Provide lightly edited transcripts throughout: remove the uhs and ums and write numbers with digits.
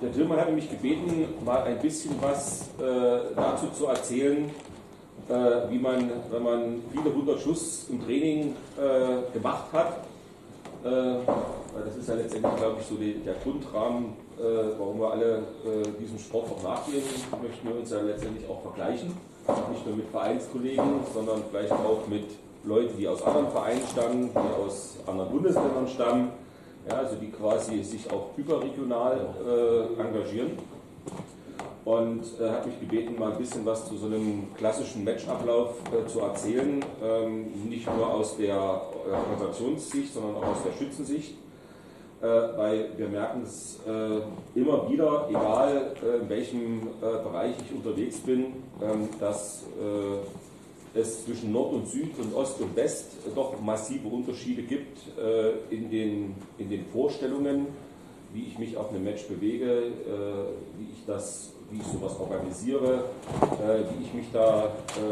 Der Tillmann hatte mich gebeten, mal ein bisschen was dazu zu erzählen, wie man, wenn man viele hundert Schuss im Training gemacht hat, weil das ist ja letztendlich, glaube ich, so der Grundrahmen, warum wir alle diesem Sport auch nachgehen, möchten wir uns ja letztendlich auch vergleichen, nicht nur mit Vereinskollegen, sondern vielleicht auch mit Leuten, die aus anderen Vereinen stammen, die aus anderen Bundesländern stammen, ja, also die quasi sich auch überregional engagieren. Und hat mich gebeten, mal ein bisschen was zu so einem klassischen Matchablauf zu erzählen, nicht nur aus der Organisationssicht, sondern auch aus der Schützensicht, weil wir merken es immer wieder, egal in welchem Bereich ich unterwegs bin, dass es zwischen Nord und Süd und Ost und West doch massive Unterschiede gibt in den Vorstellungen, wie ich mich auf einem Match bewege, wie ich sowas organisiere, wie ich mich da,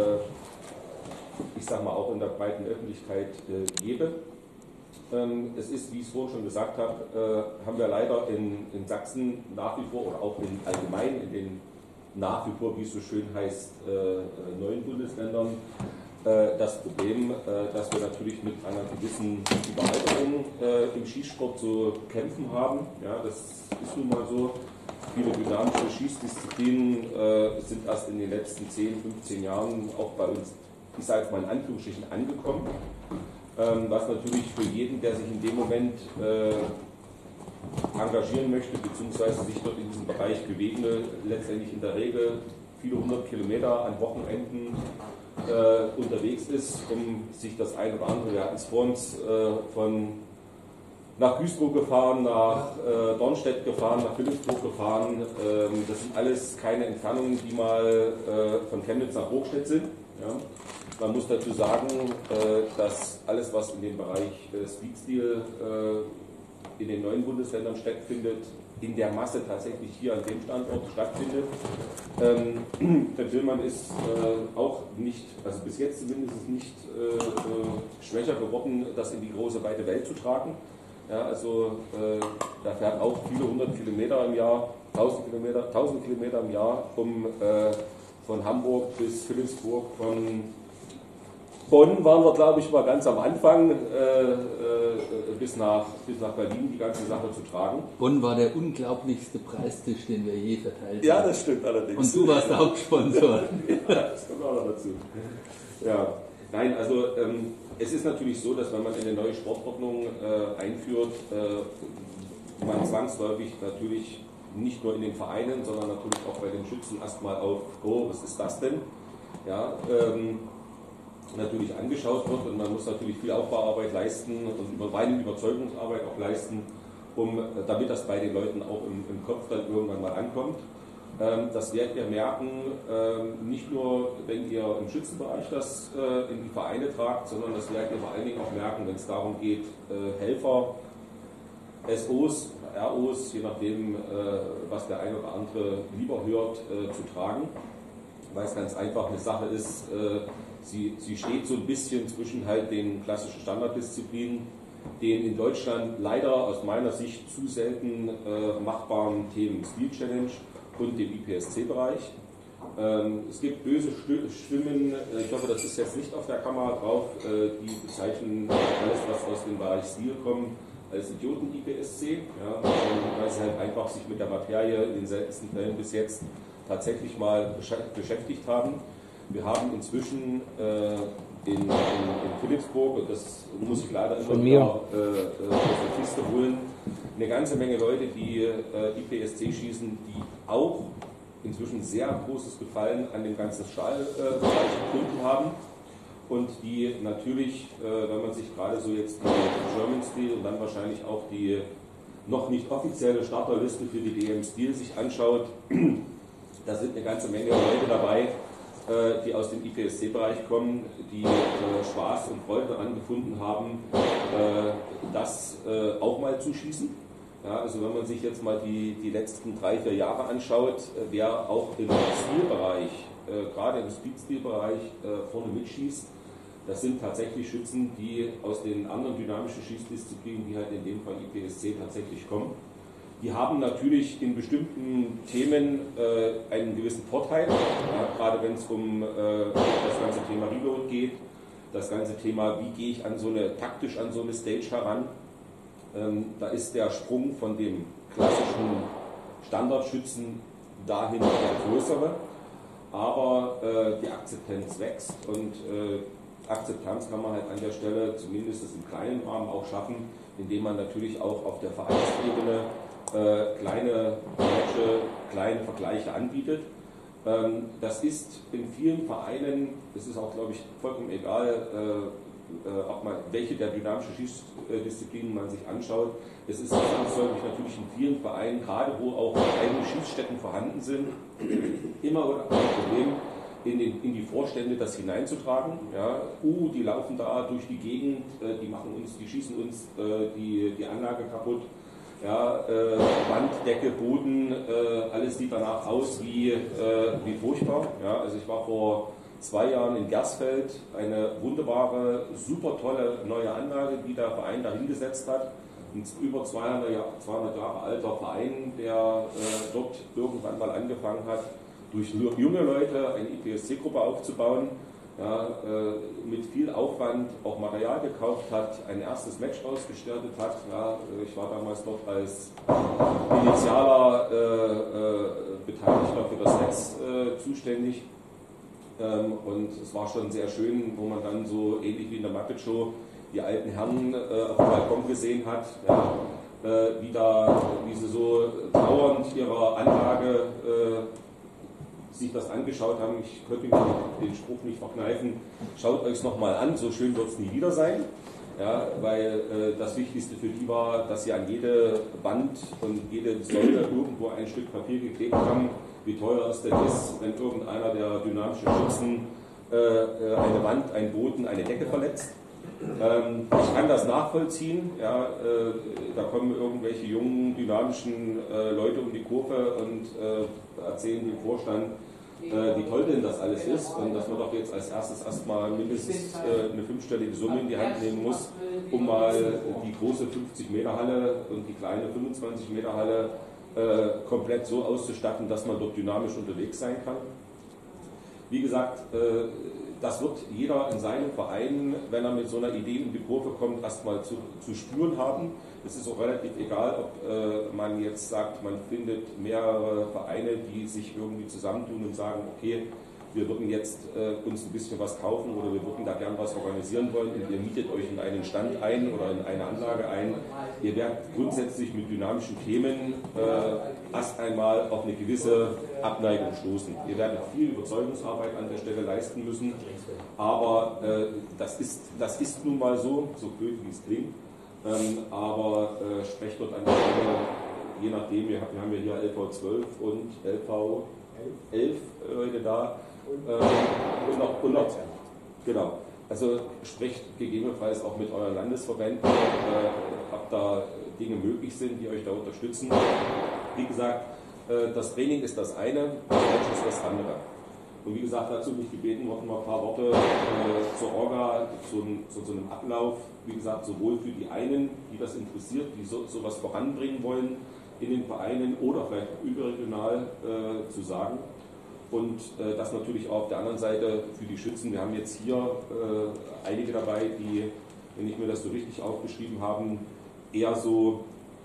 ich sag mal, auch in der breiten Öffentlichkeit gebe. Es ist, wie ich es vorhin schon gesagt habe, haben wir leider in Sachsen nach wie vor oder auch allgemein in den nach wie vor, wie es so schön heißt, neuen Bundesländern das Problem, dass wir natürlich mit einer gewissen Überalterung im Skisport zu kämpfen haben. Ja, das ist nun mal so. Viele dynamische Schießdisziplinen sind erst in den letzten 10, 15 Jahren auch bei uns, ich sage jetzt mal in Anführungsstrichen, angekommen. Was natürlich für jeden, der sich in dem Moment engagieren möchte, beziehungsweise sich dort in diesem Bereich bewegen will, letztendlich in der Regel viele 100 Kilometer an Wochenenden unterwegs ist, um sich das ein oder andere, wir hatten es vor uns, nach Güstrow gefahren, nach Dornstedt gefahren, nach Philippsburg gefahren. Das sind alles keine Entfernungen, die mal von Chemnitz nach Hochstedt sind. Ja. Man muss dazu sagen, dass alles, was in dem Bereich Speedstil in den neuen Bundesländern stattfindet, in der Masse tatsächlich hier an dem Standort stattfindet. Der Tillmann ist auch nicht, also bis jetzt zumindest nicht schwächer geworden, das in die große weite Welt zu tragen. Ja, also da fährt auch viele 100 Kilometer im Jahr, 1000 Kilometer im Jahr, um von Hamburg bis Philippsburg, von Bonn waren wir, glaube ich, mal ganz am Anfang, bis nach Berlin die ganze Sache zu tragen. Bonn war der unglaublichste Preistisch, den wir je verteilt haben. Ja, das stimmt allerdings. Und du warst der Hauptsponsor. Ja, das kommt auch noch dazu. Ja, nein, also es ist natürlich so, dass wenn man eine neue Sportordnung einführt, man zwangsläufig natürlich nicht nur in den Vereinen, sondern natürlich auch bei den Schützen erstmal auf, oh, was ist das denn? Ja, natürlich angeschaut wird und man muss natürlich viel Aufbauarbeit leisten und meine Überzeugungsarbeit auch leisten, damit das bei den Leuten auch im Kopf dann irgendwann mal ankommt. Das werdet ihr merken, nicht nur, wenn ihr im Schützenbereich das in die Vereine tragt, sondern das werdet ihr vor allen Dingen auch merken, wenn es darum geht, Helfer, SOs, ROs, je nachdem, was der eine oder andere lieber hört, zu tragen, weil es ganz einfach eine Sache ist. Sie steht so ein bisschen zwischen halt den klassischen Standarddisziplinen, den in Deutschland leider aus meiner Sicht zu selten machbaren Themen Speed Challenge und dem IPSC-Bereich. Es gibt böse Stimmen, ich hoffe, das ist jetzt nicht auf der Kamera drauf, die bezeichnen alles, was aus dem Bereich Stil kommt, als Idioten-IPSC, ja, weil sie halt einfach sich mit der Materie in den seltensten Fällen bis jetzt tatsächlich mal beschäftigt haben. Wir haben inzwischen in Philippsburg, und das muss ich leider immer wieder aus der Kiste holen, eine ganze Menge Leute, die IPSC schießen, die auch inzwischen sehr großes Gefallen an dem ganzen Stahlbereich gefunden haben und die natürlich, wenn man sich gerade so jetzt die German Steel und dann wahrscheinlich auch die noch nicht offizielle Starterliste für die DM Steel sich anschaut, da sind eine ganze Menge Leute dabei, die aus dem IPSC-Bereich kommen, die Spaß und Freude daran gefunden haben, das auch mal zu schießen. Ja, also wenn man sich jetzt mal die letzten 3-4 Jahre anschaut, wer auch im Stilbereich, gerade im Speed-Stil-Bereich vorne mitschießt, das sind tatsächlich Schützen, die aus den anderen dynamischen Schießdisziplinen, die halt in dem Fall IPSC tatsächlich kommen. Die haben natürlich in bestimmten Themen einen gewissen Vorteil, gerade wenn es um das ganze Thema Reload geht, das ganze Thema, wie gehe ich taktisch an so eine Stage heran. Da ist der Sprung von dem klassischen Standardschützen dahin der größere, aber die Akzeptanz wächst und Akzeptanz kann man halt an der Stelle zumindest im kleinen Rahmen auch schaffen, indem man natürlich auch auf der Vereinsebene kleine Matches, kleine Vergleiche anbietet. Das ist in vielen Vereinen, das ist auch, glaube ich, vollkommen egal, welche der dynamischen Schießdisziplinen man sich anschaut. Es ist zwangsläufig natürlich in vielen Vereinen, gerade wo auch eigene Schießstätten vorhanden sind, immer ein Problem, in die Vorstände das hineinzutragen. Ja, die laufen da durch die Gegend, die schießen uns die Anlage kaputt. Ja, Wand, Decke, Boden, alles sieht danach aus wie furchtbar. Ja, also ich war vor 2 Jahren in Gersfeld, eine wunderbare, super tolle neue Anlage, die der Verein da hingesetzt hat. Ein über 200 Jahre alter Verein, der dort irgendwann mal angefangen hat, durch junge Leute eine IPSC-Gruppe aufzubauen, ja, mit viel Aufwand auch Material gekauft hat, ein erstes Match ausgestattet hat. Ja, ich war damals dort als initialer Beteiligter für das Netz zuständig. Und es war schon sehr schön, wo man dann so ähnlich wie in der Muppet Show die alten Herren auf dem Balkon gesehen hat, ja, wie sie so trauernd ihrer Anlage sich das angeschaut haben. Ich könnte mir den Spruch nicht verkneifen, schaut euch es nochmal an, so schön wird es nie wieder sein. Ja, weil das Wichtigste für die war, dass sie an jede Wand und jede Säule irgendwo ein Stück Papier geklebt haben, wie teuer es denn ist, wenn irgendeiner der dynamischen Schützen eine Wand, einen Boden, eine Decke verletzt. Ich kann das nachvollziehen. Ja, da kommen irgendwelche jungen, dynamischen Leute um die Kurve und erzählen dem Vorstand, wie toll denn das alles ist und dass man doch jetzt als erstes erstmal mindestens eine 5-stellige Summe in die Hand nehmen muss, um mal die große 50-Meter-Halle und die kleine 25-Meter-Halle komplett so auszustatten, dass man dort dynamisch unterwegs sein kann. Wie gesagt, das wird jeder in seinem Verein, wenn er mit so einer Idee in die Kurve kommt, erstmal zu spüren haben. Es ist auch relativ egal, ob man jetzt sagt, man findet mehrere Vereine, die sich irgendwie zusammentun und sagen, okay, wir würden jetzt uns ein bisschen was kaufen oder wir würden da gern was organisieren wollen und ihr mietet euch in einen Stand ein oder in eine Anlage ein. Ihr werdet grundsätzlich mit dynamischen Themen erst einmal auf eine gewisse Abneigung stoßen. Ihr werdet viel Überzeugungsarbeit an der Stelle leisten müssen, aber das ist nun mal so blöd wie es klingt. Aber sprecht dort an der Stelle, je nachdem, wir haben ja hier LV12 und LV11 Leute da. Und noch, genau. Also sprecht gegebenenfalls auch mit euren Landesverbänden, ob da Dinge möglich sind, die euch da unterstützen. Wie gesagt, das Training ist das eine, das Match ist das andere. Und wie gesagt, dazu bin ich gebeten worden, mal ein paar Worte zur Orga, zu so einem Ablauf, wie gesagt, sowohl für die einen, die das interessiert, die sowas voranbringen wollen in den Vereinen oder vielleicht überregional zu sagen. Und das natürlich auch auf der anderen Seite für die Schützen. Wir haben jetzt hier einige dabei, die, wenn ich mir das so richtig aufgeschrieben habe, eher so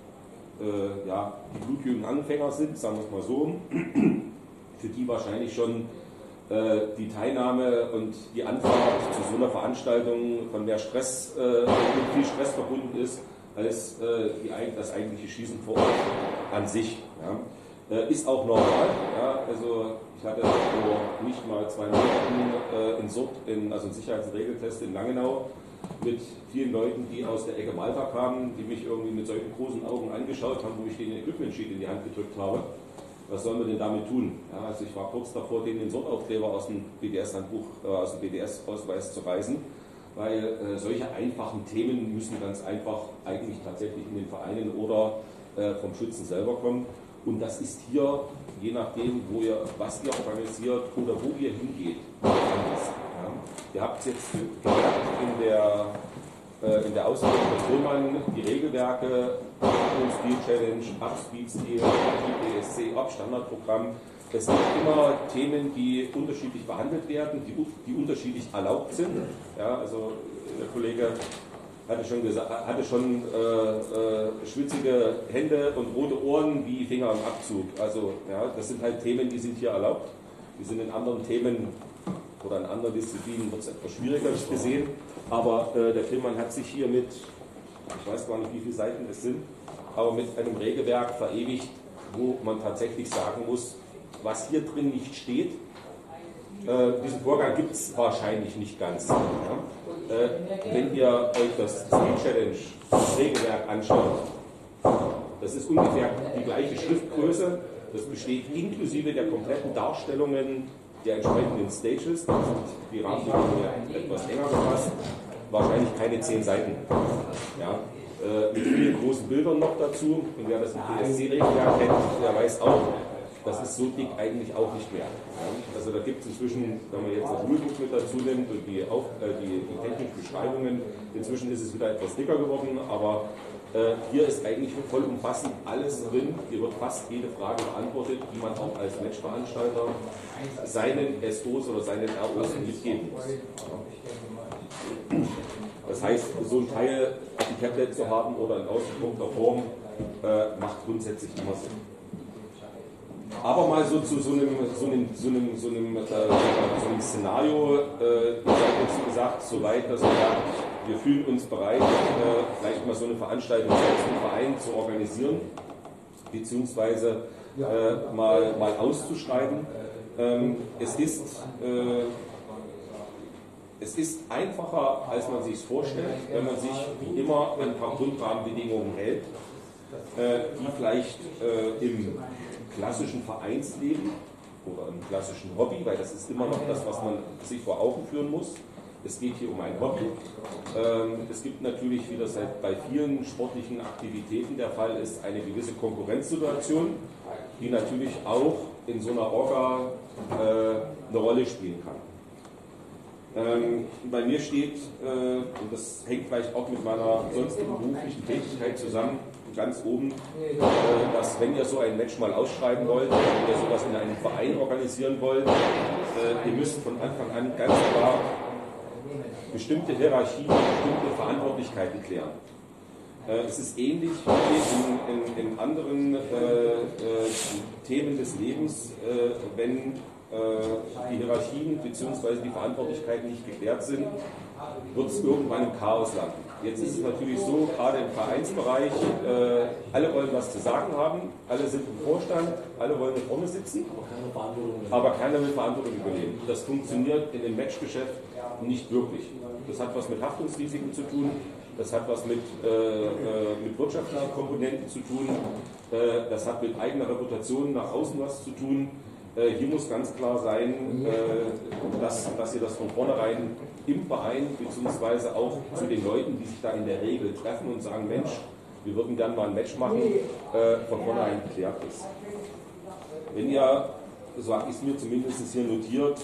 die blutjungen Anfänger sind, sagen wir es mal so. Für die wahrscheinlich schon die Teilnahme und die Anfahrt zu so einer Veranstaltung von mehr Stress, mit viel Stress verbunden ist, als das eigentliche Schießen vor Ort an sich. Ja. Ist auch normal. Ja. Also ich hatte vor nicht mal 2 Monaten also einen Sicherheits- und Regeltest in Langenau mit vielen Leuten, die aus der Ecke Malta kamen, die mich irgendwie mit solchen großen Augen angeschaut haben, wo ich denen den Equipment Sheet in die Hand gedrückt habe. Was sollen wir denn damit tun? Ja, also ich war kurz davor, denen den Sortaufkleber aus dem BDS-Handbuch, aus dem BDS-Ausweis zu reißen, weil solche einfachen Themen müssen ganz einfach eigentlich tatsächlich in den Vereinen oder vom Schützen selber kommen. Und das ist hier, je nachdem, was ihr organisiert oder wo ihr hingeht, anders. Ja. Ihr habt es jetzt gemerkt in der in der Ausbildung der Fuhrmann die Regelwerke, Speed Challenge, Up-Speed-Stil, DSC, Up-Standardprogramm. Es gibt immer Themen, die unterschiedlich behandelt werden, die unterschiedlich erlaubt sind. Ja, also der Kollege hatte schon schwitzige Hände und rote Ohren wie Finger im Abzug. Also ja, das sind halt Themen, die sind hier erlaubt. Die sind in anderen Themen oder in anderen Disziplinen wird es etwas schwieriger gesehen. Aber der Tillmann hat sich hier mit, ich weiß gar nicht, wie viele Seiten es sind, aber mit einem Regelwerk verewigt, wo man tatsächlich sagen muss, was hier drin nicht steht. Diesen Vorgang gibt es wahrscheinlich nicht ganz. Ja? Wenn ihr euch das Speed Challenge Regelwerk anschaut, das ist ungefähr die gleiche Schriftgröße, das besteht inklusive der kompletten Darstellungen der entsprechenden Stages, da sind die Rahmenbedingungen etwas enger gefasst, wahrscheinlich keine 10 Seiten. Ja? Mit vielen großen Bildern noch dazu, und wer das im PSC-Regelwerk kennt, der weiß auch, das ist so dick eigentlich auch nicht mehr. Ja? Also da gibt es inzwischen, wenn man jetzt das Rulebook mit dazu nimmt und die technischen Beschreibungen, inzwischen ist es wieder etwas dicker geworden, aber hier ist eigentlich vollumfassend alles drin. Hier wird fast jede Frage beantwortet, die man auch als Matchveranstalter seinen SOs oder seinen ROs mitgeben muss. Das heißt, so ein Teil auf dem Tablet zu haben oder in ausgedruckter Form macht grundsätzlich immer Sinn. Aber mal so zu so einem Szenario, ich habe jetzt gesagt, soweit, dass wir fühlen uns bereit, vielleicht mal so eine Veranstaltung selbst im Verein zu organisieren, beziehungsweise mal auszuschreiben. Es ist einfacher, als man sich vorstellt, wenn man sich wie immer an ein paar Grundrahmenbedingungen hält, die vielleicht im klassischen Vereinsleben oder im klassischen Hobby, weil das ist immer noch das, was man sich vor Augen führen muss. Es geht hier um ein Hobby. Es gibt natürlich, wie das halt bei vielen sportlichen Aktivitäten der Fall ist, eine gewisse Konkurrenzsituation, die natürlich auch in so einer Orga eine Rolle spielen kann. Bei mir steht, und das hängt vielleicht auch mit meiner sonstigen beruflichen Tätigkeit zusammen, ganz oben, dass wenn ihr so ein Match mal ausschreiben wollt, wenn ihr sowas in einem Verein organisieren wollt, ihr müsst von Anfang an ganz klar bestimmte Hierarchien, bestimmte Verantwortlichkeiten klären. Es ist ähnlich wie in anderen Themen des Lebens, wenn die Hierarchien bzw. die Verantwortlichkeiten nicht geklärt sind, wird es irgendwann im Chaos landen. Jetzt ist es natürlich so, gerade im Vereinsbereich, alle wollen was zu sagen haben, alle sind im Vorstand, alle wollen vorne sitzen, aber keiner will Verantwortung übernehmen. Das funktioniert in dem Matchgeschäft nicht wirklich. Das hat was mit Haftungsrisiken zu tun, das hat was mit wirtschaftlichen Komponenten zu tun, das hat mit eigener Reputation nach außen was zu tun. Hier muss ganz klar sein, dass ihr das von vornherein im Verein beziehungsweise auch zu den Leuten, die sich da in der Regel treffen und sagen, Mensch, wir würden gerne mal ein Match machen, von vornherein geklärt ist. Wenn ihr, so habe ich es mir zumindest hier notiert,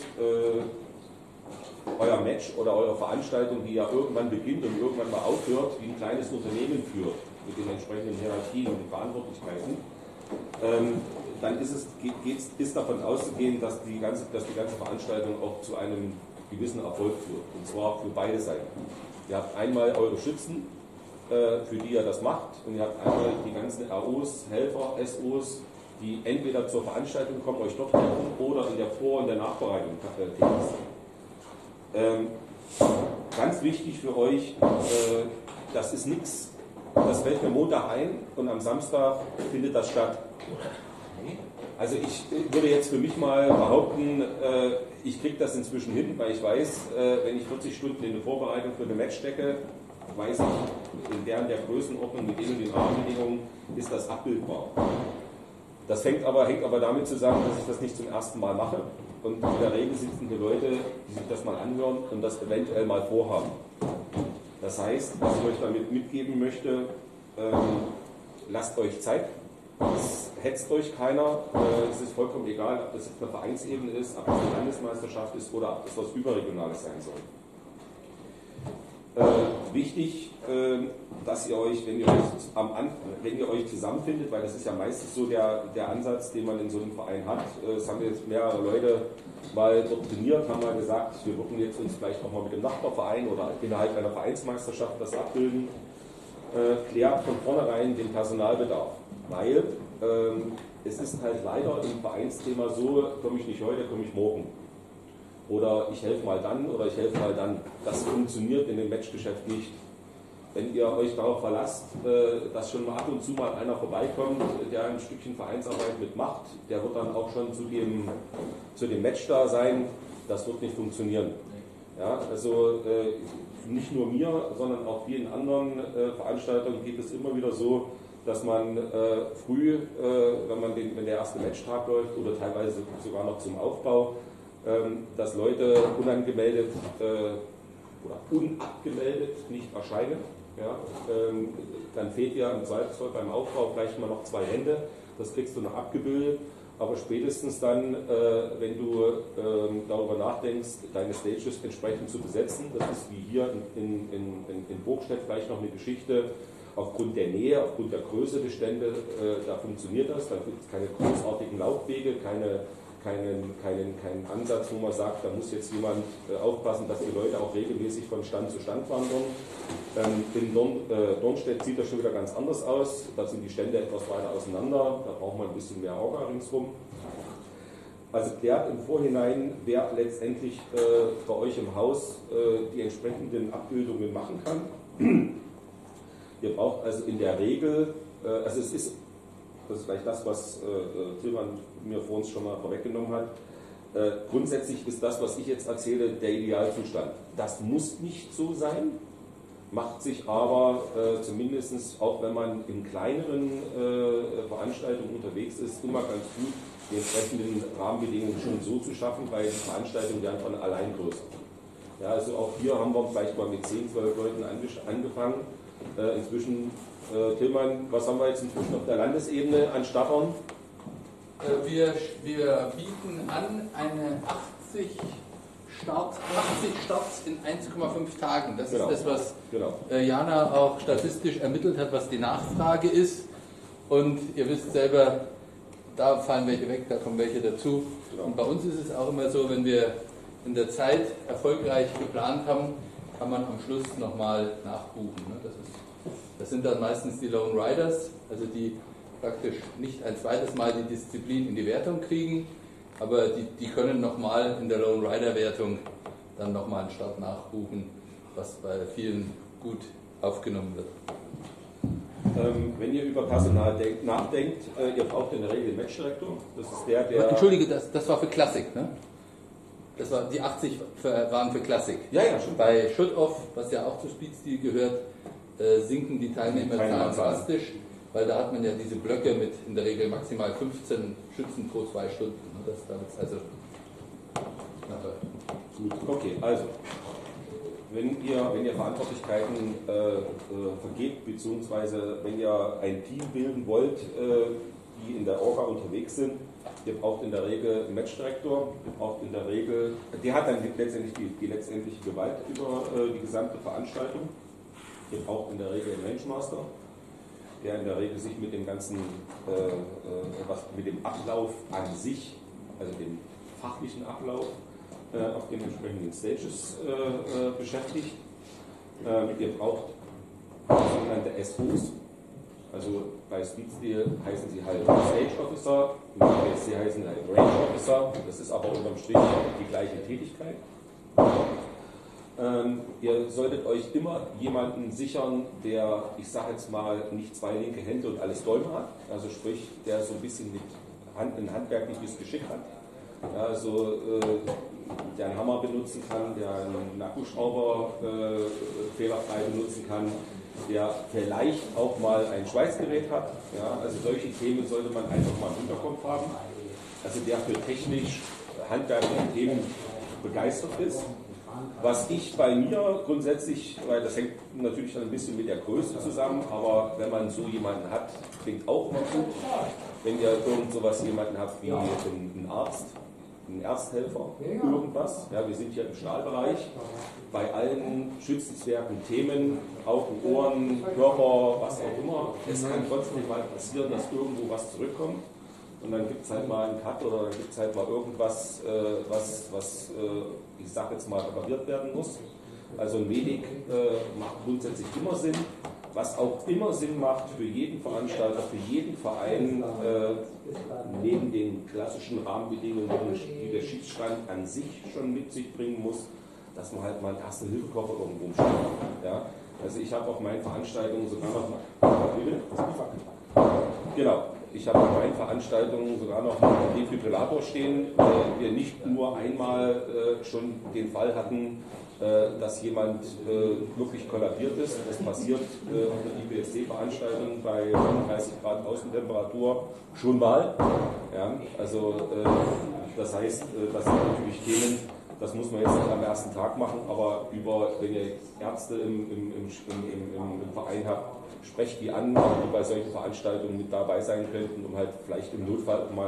euer Match oder eure Veranstaltung, die ja irgendwann beginnt und irgendwann mal aufhört, wie ein kleines Unternehmen führt, mit den entsprechenden Hierarchien und den Verantwortlichkeiten, dann ist davon auszugehen, dass die ganze Veranstaltung auch zu einem gewissen Erfolg führt. Und zwar für beide Seiten. Ihr habt einmal eure Schützen, für die ihr das macht, und ihr habt einmal die ganzen ROs, Helfer, SOs, die entweder zur Veranstaltung kommen, euch dort helfen oder in der Vor- und der Nachbereitung tätig sind. Ganz wichtig für euch, das ist nichts, das fällt mir Montag ein und am Samstag findet das statt. Also ich würde jetzt für mich mal behaupten, ich kriege das inzwischen hin, weil ich weiß, wenn ich 40 Stunden in eine Vorbereitung für eine Match stecke, weiß ich, in der Größenordnung mit den Rahmenbedingungen ist das abbildbar. Das hängt aber damit zusammen, dass ich das nicht zum ersten Mal mache. Und in der Regel sitzen hier Leute, die sich das mal anhören und das eventuell mal vorhaben. Das heißt, was ich euch damit mitgeben möchte, lasst euch Zeit. Es hetzt euch keiner. Es ist vollkommen egal, ob das jetzt eine Vereinsebene ist, ob das eine Landesmeisterschaft ist oder ob das was Überregionales sein soll. wichtig, dass ihr euch, wenn ihr euch zusammenfindet, weil das ist ja meistens so der Ansatz, den man in so einem Verein hat. Es haben jetzt mehrere Leute mal dort trainiert, haben mal gesagt, wir würden jetzt uns vielleicht auch mal mit dem Nachbarverein oder innerhalb einer Vereinsmeisterschaft das abbilden. Klärt von vornherein den Personalbedarf, weil es ist halt leider im Vereinsthema so, komme ich nicht heute, komme ich morgen. Oder ich helfe mal dann oder ich helfe mal dann. Das funktioniert in dem Matchgeschäft nicht. Wenn ihr euch darauf verlasst, dass schon mal ab und zu mal einer vorbeikommt, der ein Stückchen Vereinsarbeit mitmacht, der wird dann auch schon zu dem Match da sein, das wird nicht funktionieren. Ja, also nicht nur mir, sondern auch vielen anderen Veranstaltern geht es immer wieder so, dass man früh, wenn der erste Matchtag läuft oder teilweise sogar noch zum Aufbau, dass Leute unangemeldet oder unabgemeldet nicht erscheinen. Ja? Dann fehlt ja im Zweifelsfall beim Aufbau vielleicht mal noch 2 Hände, das kriegst du noch abgebildet, aber spätestens dann, wenn du darüber nachdenkst, deine Stages entsprechend zu besetzen, das ist wie hier in Burgstedt vielleicht noch eine Geschichte, aufgrund der Nähe, aufgrund der Größe der Stände, da funktioniert das, da gibt es keine großartigen Laufwege, keinen Ansatz, wo man sagt, da muss jetzt jemand aufpassen, dass die Leute auch regelmäßig von Stand zu Stand wandern. In Dornstedt sieht das schon wieder ganz anders aus, da sind die Stände etwas weiter auseinander, da braucht man ein bisschen mehr Orga ringsrum. Also klärt im Vorhinein, wer letztendlich bei euch im Haus die entsprechenden Abbildungen machen kann. Ihr braucht also in der Regel, das ist vielleicht das, was Tilman mir vor uns schon mal vorweggenommen hat. Grundsätzlich ist das, was ich jetzt erzähle, der Idealzustand. Das muss nicht so sein, macht sich aber zumindest, auch wenn man in kleineren Veranstaltungen unterwegs ist, immer ganz gut, die entsprechenden Rahmenbedingungen schon so zu schaffen, weil die Veranstaltungen werden von allein größer. Ja, also auch hier haben wir vielleicht mal mit 10, 12 Leuten angefangen. Inzwischen, Tilman, was haben wir jetzt inzwischen auf der Landesebene an Startern? Wir bieten an eine 80 Starts in 1,5 Tagen. Das ist das, was Jana auch statistisch ermittelt hat, was die Nachfrage ist. Und ihr wisst selber, da fallen welche weg, da kommen welche dazu. Genau. Und bei uns ist es auch immer so, wenn wir in der Zeit erfolgreich geplant haben, kann man am Schluss nochmal nachbuchen. Das sind dann meistens die Lone Riders, also die praktisch nicht ein zweites Mal die Disziplin in die Wertung kriegen, aber die können nochmal in der Lone Rider Wertung dann nochmal einen Start nachbuchen, was bei vielen gut aufgenommen wird. Wenn ihr über Personal nachdenkt, ihr braucht in der Regel den Matchdirektor. Das ist der. Entschuldige, das war für Klassik, ne? Das war, die 80 waren für Klassik. Ja, schon. Bei Shoot-Off, was ja auch zu Speedstil gehört, sinken die Teilnehmerzahlen drastisch, weil da hat man ja diese Blöcke mit in der Regel maximal 15 Schützen pro 2 Stunden. Also gut, okay, also wenn ihr Verantwortlichkeiten vergebt, beziehungsweise wenn ihr ein Team bilden wollt, die in der Orga unterwegs sind, ihr braucht in der Regel einen Matchdirektor, ihr braucht in der Regel, der hat dann letztendlich die letztendliche Gewalt über die gesamte Veranstaltung. Ihr braucht in der Regel einen Rangemaster, der in der Regel sich mit dem ganzen, mit dem Ablauf an sich, also dem fachlichen Ablauf auf den entsprechenden Stages beschäftigt. Ihr braucht sogenannte SOs, also bei Speedstil heißen sie halt Stage Officer, im PSC heißen halt Range Officer, das ist aber unterm Strich die gleiche Tätigkeit. Ihr solltet euch immer jemanden sichern, der, ich sage jetzt mal, nicht 2 linke Hände und alles Däume hat, also sprich, der so ein bisschen ein handwerkliches Geschick hat, ja, also der einen Hammer benutzen kann, der einen Akkuschrauber fehlerfrei benutzen kann, der vielleicht auch mal ein Schweißgerät hat, ja, also solche Themen sollte man einfach mal im Hinterkopf haben, also der für technisch handwerkliche Themen begeistert ist. Was ich bei mir grundsätzlich, weil das hängt natürlich dann ein bisschen mit der Größe zusammen, aber wenn man so jemanden hat, klingt auch immer gut. Wenn ihr irgend sowas jemanden habt wie einen Arzt, ein Ersthelfer, irgendwas. Ja, wir sind hier im Stahlbereich. Bei allen schützenswerten Themen, Augen, Ohren, Körper, was auch immer. Es kann trotzdem mal passieren, dass irgendwo was zurückkommt. Und dann gibt es halt mal einen Cut oder dann gibt es halt mal irgendwas, was ich sage jetzt mal, repariert werden muss. Also ein Medic macht grundsätzlich immer Sinn. Was auch immer Sinn macht für jeden Veranstalter, für jeden Verein, neben den klassischen Rahmenbedingungen, die der Schießstand an sich schon mit sich bringen muss, dass man halt mal einen Erste-Hilfe-Koffer irgendwo umsteht. Ja? Also ich habe auf meinen Veranstaltungen sogar noch... Genau. Ich habe auf meinen Veranstaltungen sogar noch einen Defibrillator stehen. Wir nicht nur einmal schon den Fall hatten, dass jemand wirklich kollabiert ist. Das passiert auf der IPSC-Veranstaltung bei 35 Grad Außentemperatur schon mal. Ja, also das heißt, das sind natürlich Themen, das muss man jetzt nicht am ersten Tag machen, aber wenn ihr Ärzte im Verein habt, sprecht die an, die bei solchen Veranstaltungen mit dabei sein könnten, um halt vielleicht im Notfall mal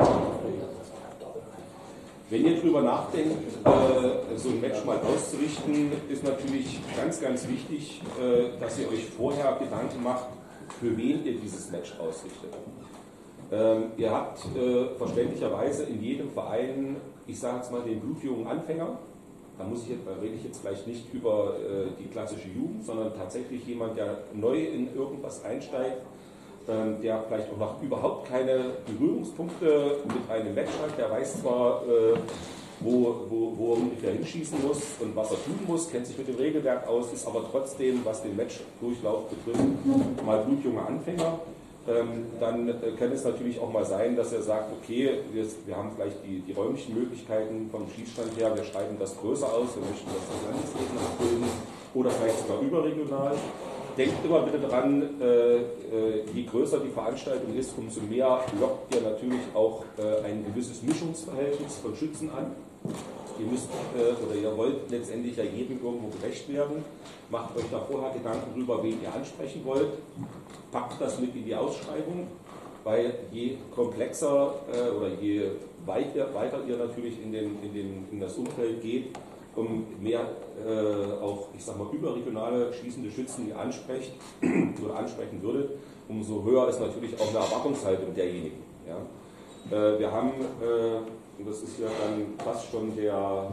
wenn ihr drüber nachdenkt, so ein Match mal auszurichten, ist natürlich ganz, ganz wichtig, dass ihr euch vorher Gedanken macht, für wen ihr dieses Match ausrichtet. Ihr habt verständlicherweise in jedem Verein, ich sage jetzt mal den blutjungen Anfänger, da rede ich jetzt vielleicht nicht über die klassische Jugend, sondern tatsächlich jemand, der neu in irgendwas einsteigt, der vielleicht auch noch überhaupt keine Berührungspunkte mit einem Match hat, der weiß zwar, wo er ungefähr hinschießen muss und was er tun muss, kennt sich mit dem Regelwerk aus, ist aber trotzdem, was den Matchdurchlauf betrifft, mal blutjunger Anfänger. Dann kann es natürlich auch mal sein, dass er sagt, okay, wir haben vielleicht die räumlichen Möglichkeiten vom Schießstand her, wir schreiben das größer aus, wir möchten das auf Landesebene abbilden oder vielleicht sogar überregional. Denkt immer bitte dran, je größer die Veranstaltung ist, umso mehr lockt ihr natürlich auch ein gewisses Mischungsverhältnis von Schützen an. Ihr müsst oder ihr wollt letztendlich ja jedem irgendwo gerecht werden. Macht euch da vorher Gedanken darüber, wen ihr ansprechen wollt. Packt das mit in die Ausschreibung, weil je komplexer oder je weiter ihr natürlich in das Umfeld geht, um mehr auch, ich sag mal, überregionale schießende Schützen ihr ansprecht oder ansprechen würdet, umso höher ist natürlich auch eine Erwartungshaltung derjenigen. Ja? Wir haben, und das ist ja dann fast schon der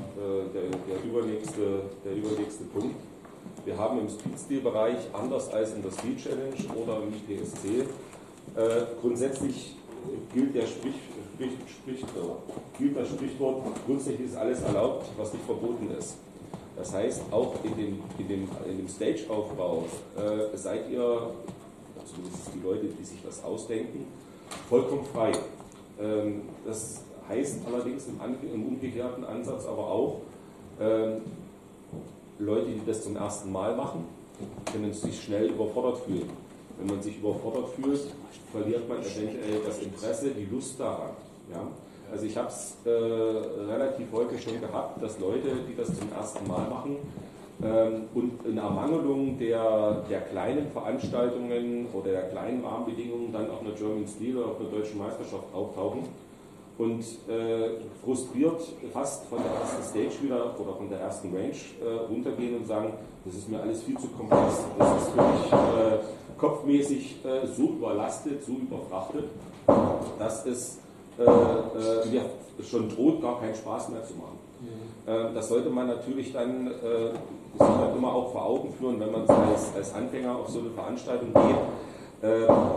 übernächste Punkt, wir haben im Speed-Steel-Bereich, anders als in der Steel Challenge oder im IPSC, grundsätzlich gilt das Sprichwort, grundsätzlich ist alles erlaubt, was nicht verboten ist. Das heißt, auch in dem Stage-Aufbau seid ihr, zumindest die Leute, die sich das ausdenken, vollkommen frei. Das heißt allerdings im umgekehrten Ansatz aber auch, Leute, die das zum ersten Mal machen, können sich schnell überfordert fühlen. Wenn man sich überfordert fühlt, verliert man eventuell das Interesse, die Lust daran. Ja? Also ich habe es relativ häufig schon gehabt, dass Leute, die das zum ersten Mal machen und in Ermangelung der kleinen Veranstaltungen oder der kleinen Rahmenbedingungen dann auf einer German Steel oder auf einer deutschen Meisterschaft auftauchen und frustriert fast von der ersten Stage wieder oder von der ersten Range runtergehen und sagen, das ist mir alles viel zu komplex, das ist für mich kopfmäßig so überlastet, so überfrachtet, dass es mir schon droht, gar keinen Spaß mehr zu machen. Das sollte man natürlich dann sich dann immer auch vor Augen führen, wenn man als Anfänger auf so eine Veranstaltung geht,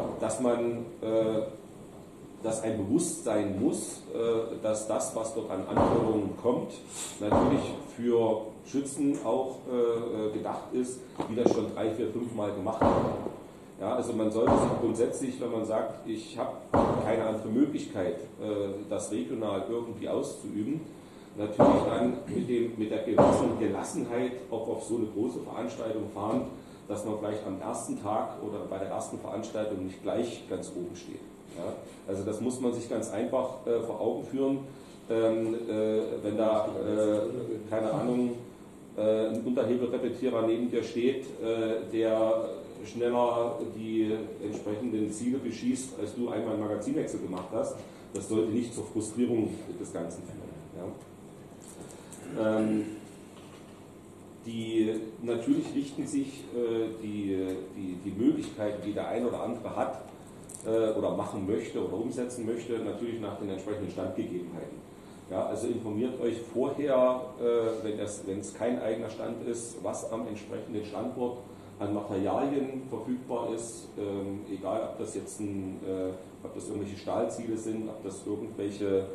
dass ein Bewusstsein muss, dass das, was dort an Anforderungen kommt, natürlich für Schützen auch gedacht ist, die das schon 3, 4, 5 Mal gemacht haben. Ja, also man sollte sich grundsätzlich, wenn man sagt, ich habe keine andere Möglichkeit, das regional irgendwie auszuüben, natürlich dann mit der gewissen Gelassenheit auch auf so eine große Veranstaltung fahren, dass man vielleicht am ersten Tag oder bei der ersten Veranstaltung nicht gleich ganz oben steht. Ja, also das muss man sich ganz einfach vor Augen führen, wenn da, keine Ahnung, ein Unterhebelrepetierer neben dir steht, der schneller die entsprechenden Ziele beschießt, als du einmal einen Magazinwechsel gemacht hast. Das sollte nicht zur Frustrierung des Ganzen führen. Ja. Natürlich richten sich die Möglichkeiten, die der ein oder andere hat oder machen möchte oder umsetzen möchte, natürlich nach den entsprechenden Standgegebenheiten. Ja, also informiert euch vorher, wenn es kein eigener Stand ist, was am entsprechenden Standort an Materialien verfügbar ist, egal ob das jetzt ob das irgendwelche Stahlziele sind, ob das irgendwelche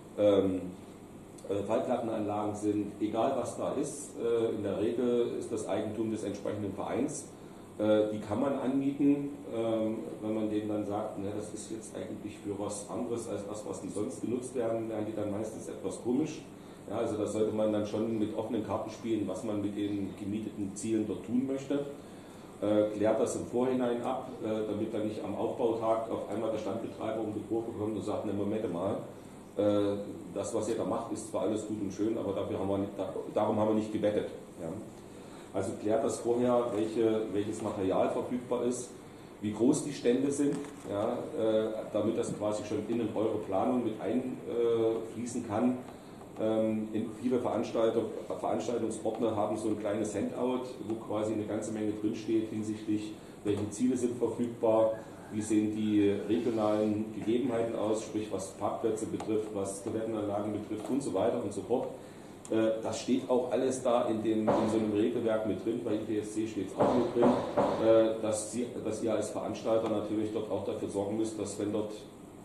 Fallplattenanlagen sind, egal was da ist, in der Regel ist das Eigentum des entsprechenden Vereins. Die kann man anmieten, wenn man denen dann sagt, ne, das ist jetzt eigentlich für was anderes als das, was die sonst genutzt werden, werden die dann meistens etwas komisch. Ja, also da sollte man dann schon mit offenen Karten spielen, was man mit den gemieteten Zielen dort tun möchte. Klärt das im Vorhinein ab, damit dann nicht am Aufbautag auf einmal der Standbetreiber um die Kurve kommt und sagt, ne, Moment mal, das, was ihr da macht, ist zwar alles gut und schön, aber darum haben wir nicht gewettet. Ja. Also klärt das vorher, welches Material verfügbar ist, wie groß die Stände sind, ja, damit das quasi schon in eure Planung mit einfließen kann. Viele Veranstaltungsordner haben so ein kleines Handout, wo quasi eine ganze Menge drinsteht hinsichtlich, welche Ziele sind verfügbar, wie sehen die regionalen Gegebenheiten aus, sprich was Parkplätze betrifft, was Toilettenanlagen betrifft und so weiter und so fort. Das steht auch alles da in so einem Regelwerk mit drin, bei ITSC steht es auch mit drin, dass ihr als Veranstalter natürlich dort auch dafür sorgen müsst, dass wenn dort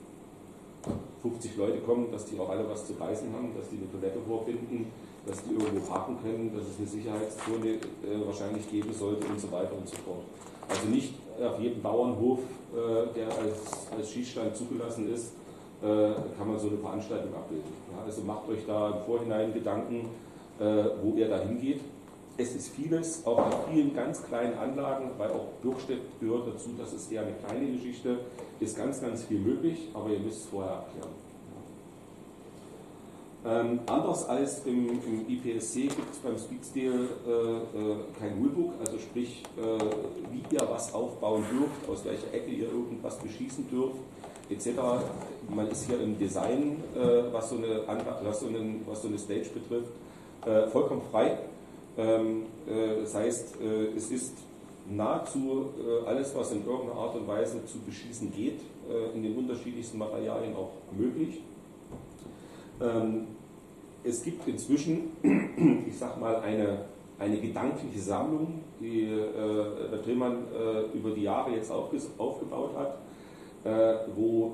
50 Leute kommen, dass die auch alle was zu beißen haben, dass die eine Toilette vorfinden, dass die irgendwo parken können, dass es eine Sicherheitszone wahrscheinlich geben sollte und so weiter und so fort. Also nicht auf jedem Bauernhof, der als Schießstand zugelassen ist, kann man so eine Veranstaltung abbilden. Ja, also macht euch da im Vorhinein Gedanken, wo ihr da hingeht. Es ist vieles, auch an vielen ganz kleinen Anlagen, weil auch Bürgstedt gehört dazu, das ist eher eine kleine Geschichte, ist ganz, ganz viel möglich, aber ihr müsst es vorher abklären. Anders als im IPSC gibt es beim Speedsteel kein Rulebook, also sprich, wie ihr was aufbauen dürft, aus welcher Ecke ihr irgendwas beschießen dürft, etc. Man ist hier im Design, was so eine Stage betrifft, vollkommen frei. Das heißt, es ist nahezu alles, was in irgendeiner Art und Weise zu beschießen geht, in den unterschiedlichsten Materialien auch möglich. Es gibt inzwischen, ich sag mal, eine gedankliche Sammlung, die der Tillmann über die Jahre jetzt aufgebaut hat, wo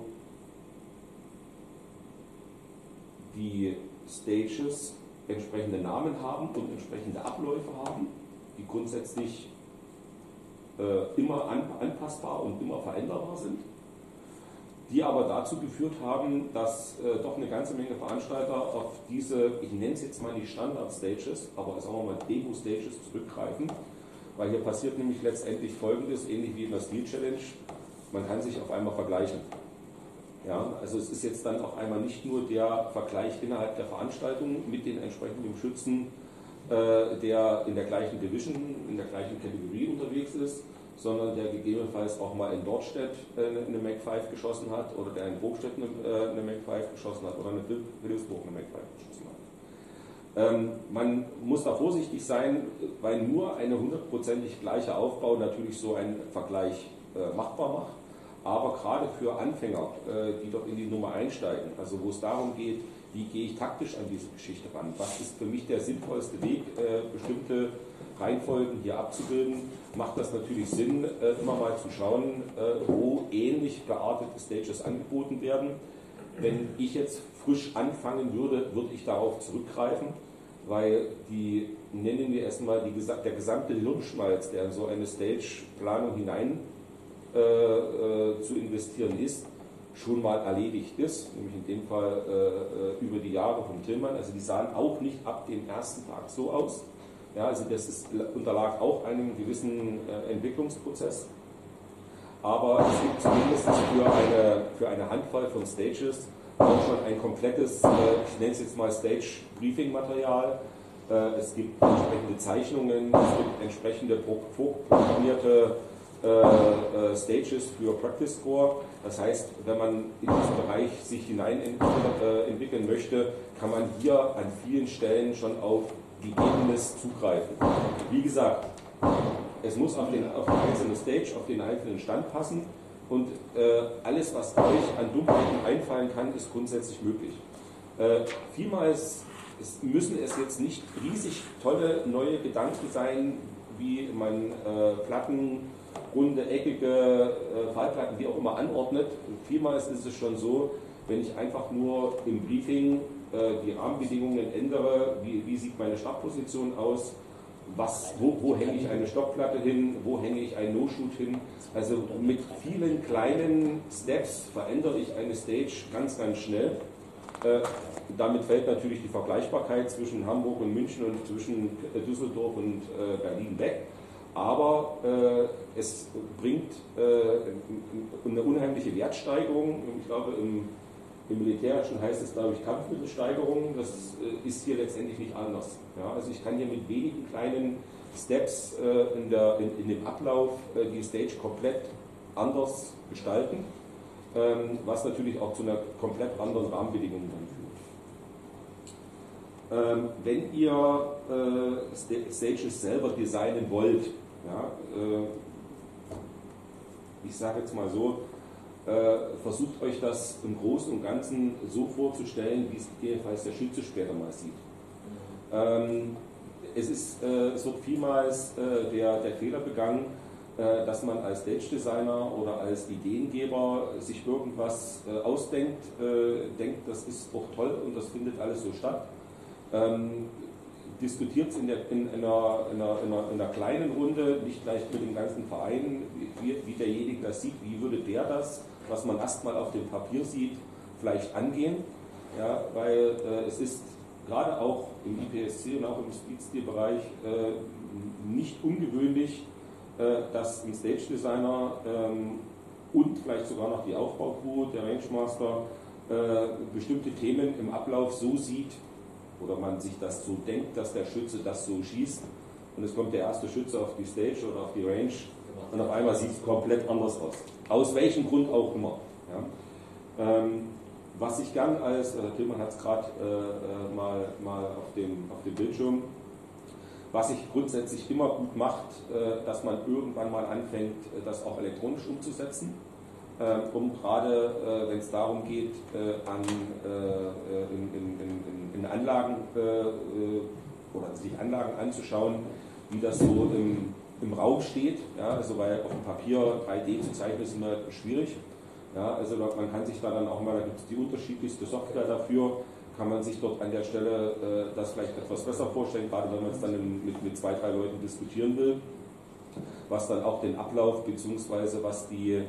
die Stages entsprechende Namen haben und entsprechende Abläufe haben, die grundsätzlich immer anpassbar und immer veränderbar sind, die aber dazu geführt haben, dass doch eine ganze Menge Veranstalter auf diese, ich nenne es jetzt mal nicht Standard-Stages, aber sagen wir mal Demo-Stages zurückgreifen, weil hier passiert nämlich letztendlich Folgendes, ähnlich wie in der Steel Challenge, man kann sich auf einmal vergleichen. Ja, also es ist jetzt dann auf einmal nicht nur der Vergleich innerhalb der Veranstaltung mit den entsprechenden Schützen, der in der gleichen Division, in der gleichen Kategorie unterwegs ist, sondern der gegebenenfalls auch mal in Dortstedt eine Mac-5 geschossen hat oder der in Brokstedt eine Mac-5 geschossen hat oder in Wilhelmsburg eine Mac-5 geschossen hat. Man muss da vorsichtig sein, weil nur eine hundertprozentig gleiche Aufbau natürlich so einen Vergleich machbar macht. Aber gerade für Anfänger, die dort in die Nummer einsteigen, also wo es darum geht, wie gehe ich taktisch an diese Geschichte ran, was ist für mich der sinnvollste Weg, bestimmte Reihenfolgen hier abzubilden, macht das natürlich Sinn, immer mal zu schauen, wo ähnlich geartete Stages angeboten werden. Wenn ich jetzt frisch anfangen würde, würde ich darauf zurückgreifen, weil nennen wir erstmal der gesamte Hirnschmalz, der in so eine Stage-Planung hinein zu investieren ist, schon mal erledigt ist, nämlich in dem Fall über die Jahre vom Tillmann. Also die sahen auch nicht ab dem ersten Tag so aus. Ja, also das unterlag auch einem gewissen Entwicklungsprozess. Aber es gibt zumindest für eine Handvoll von Stages auch schon ein komplettes, ich nenne es jetzt mal Stage-Briefing-Material. Es gibt entsprechende Zeichnungen, es gibt entsprechende vorprogrammierte Stages für Practice Score. Das heißt, wenn man in diesem Bereich sich hinein entwickeln möchte, kann man hier an vielen Stellen schon auf Gegebenes zugreifen. Wie gesagt, es muss auf die einzelne Stage, auf den einzelnen Stand passen und alles, was euch an Dummheiten einfallen kann, ist grundsätzlich möglich. Vielmals müssen es jetzt nicht riesig tolle neue Gedanken sein, wie man Platten, runde, eckige Fallplatten, wie auch immer anordnet. Vielmals ist es schon so, wenn ich einfach nur im Briefing die Rahmenbedingungen ändere, wie sieht meine Startposition aus, wo hänge ich eine Stockplatte hin, wo hänge ich einen No-Shoot hin. Also mit vielen kleinen Steps verändere ich eine Stage ganz, ganz schnell. Damit fällt natürlich die Vergleichbarkeit zwischen Hamburg und München und zwischen Düsseldorf und Berlin weg. Aber es bringt eine unheimliche Wertsteigerung. Ich glaube, im Militärischen heißt es, glaube ich, Kampfmittelsteigerung. Das ist hier letztendlich nicht anders. Ja, also ich kann hier mit wenigen kleinen Steps in dem Ablauf die Stage komplett anders gestalten, was natürlich auch zu einer komplett anderen Rahmenbedingung dann führt. Wenn ihr Stages selber designen wollt, ja, ich sage jetzt mal so, versucht euch das im Großen und Ganzen so vorzustellen, wie es jedenfalls der Schütze später mal sieht. Es wird vielmals der Fehler begangen, dass man als Stage-Designer oder als Ideengeber sich irgendwas ausdenkt, denkt, das ist doch toll und das findet alles so statt. Diskutiert es in einer kleinen Runde, nicht gleich mit dem ganzen Verein, wie derjenige das sieht, wie würde der das, was man erstmal auf dem Papier sieht, vielleicht angehen. Ja, weil es ist gerade auch im IPSC und auch im Speed-Steel-Bereich nicht ungewöhnlich, dass ein Stage-Designer und vielleicht sogar noch die Aufbaucrew, der Rangemaster, bestimmte Themen im Ablauf so sieht, oder man sich das so denkt, dass der Schütze das so schießt und es kommt der erste Schütze auf die Stage oder auf die Range und auf einmal sieht es komplett anders aus. Aus welchem Grund auch immer. Ja. Was ich gern als, Tilman hat es gerade mal auf dem Bildschirm, was sich grundsätzlich immer gut macht, dass man irgendwann mal anfängt, das auch elektronisch umzusetzen, um gerade, wenn es darum geht, in Anlagen oder sich Anlagen anzuschauen, wie das so im Raum steht. Ja, also weil auf dem Papier 3D zu zeichnen ist immer schwierig. Ja, also man kann sich da dann auch mal, da gibt es die unterschiedlichste Software dafür, kann man sich dort an der Stelle das vielleicht etwas besser vorstellen, gerade wenn man es dann mit 2, 3 Leuten diskutieren will, was dann auch den Ablauf bzw. was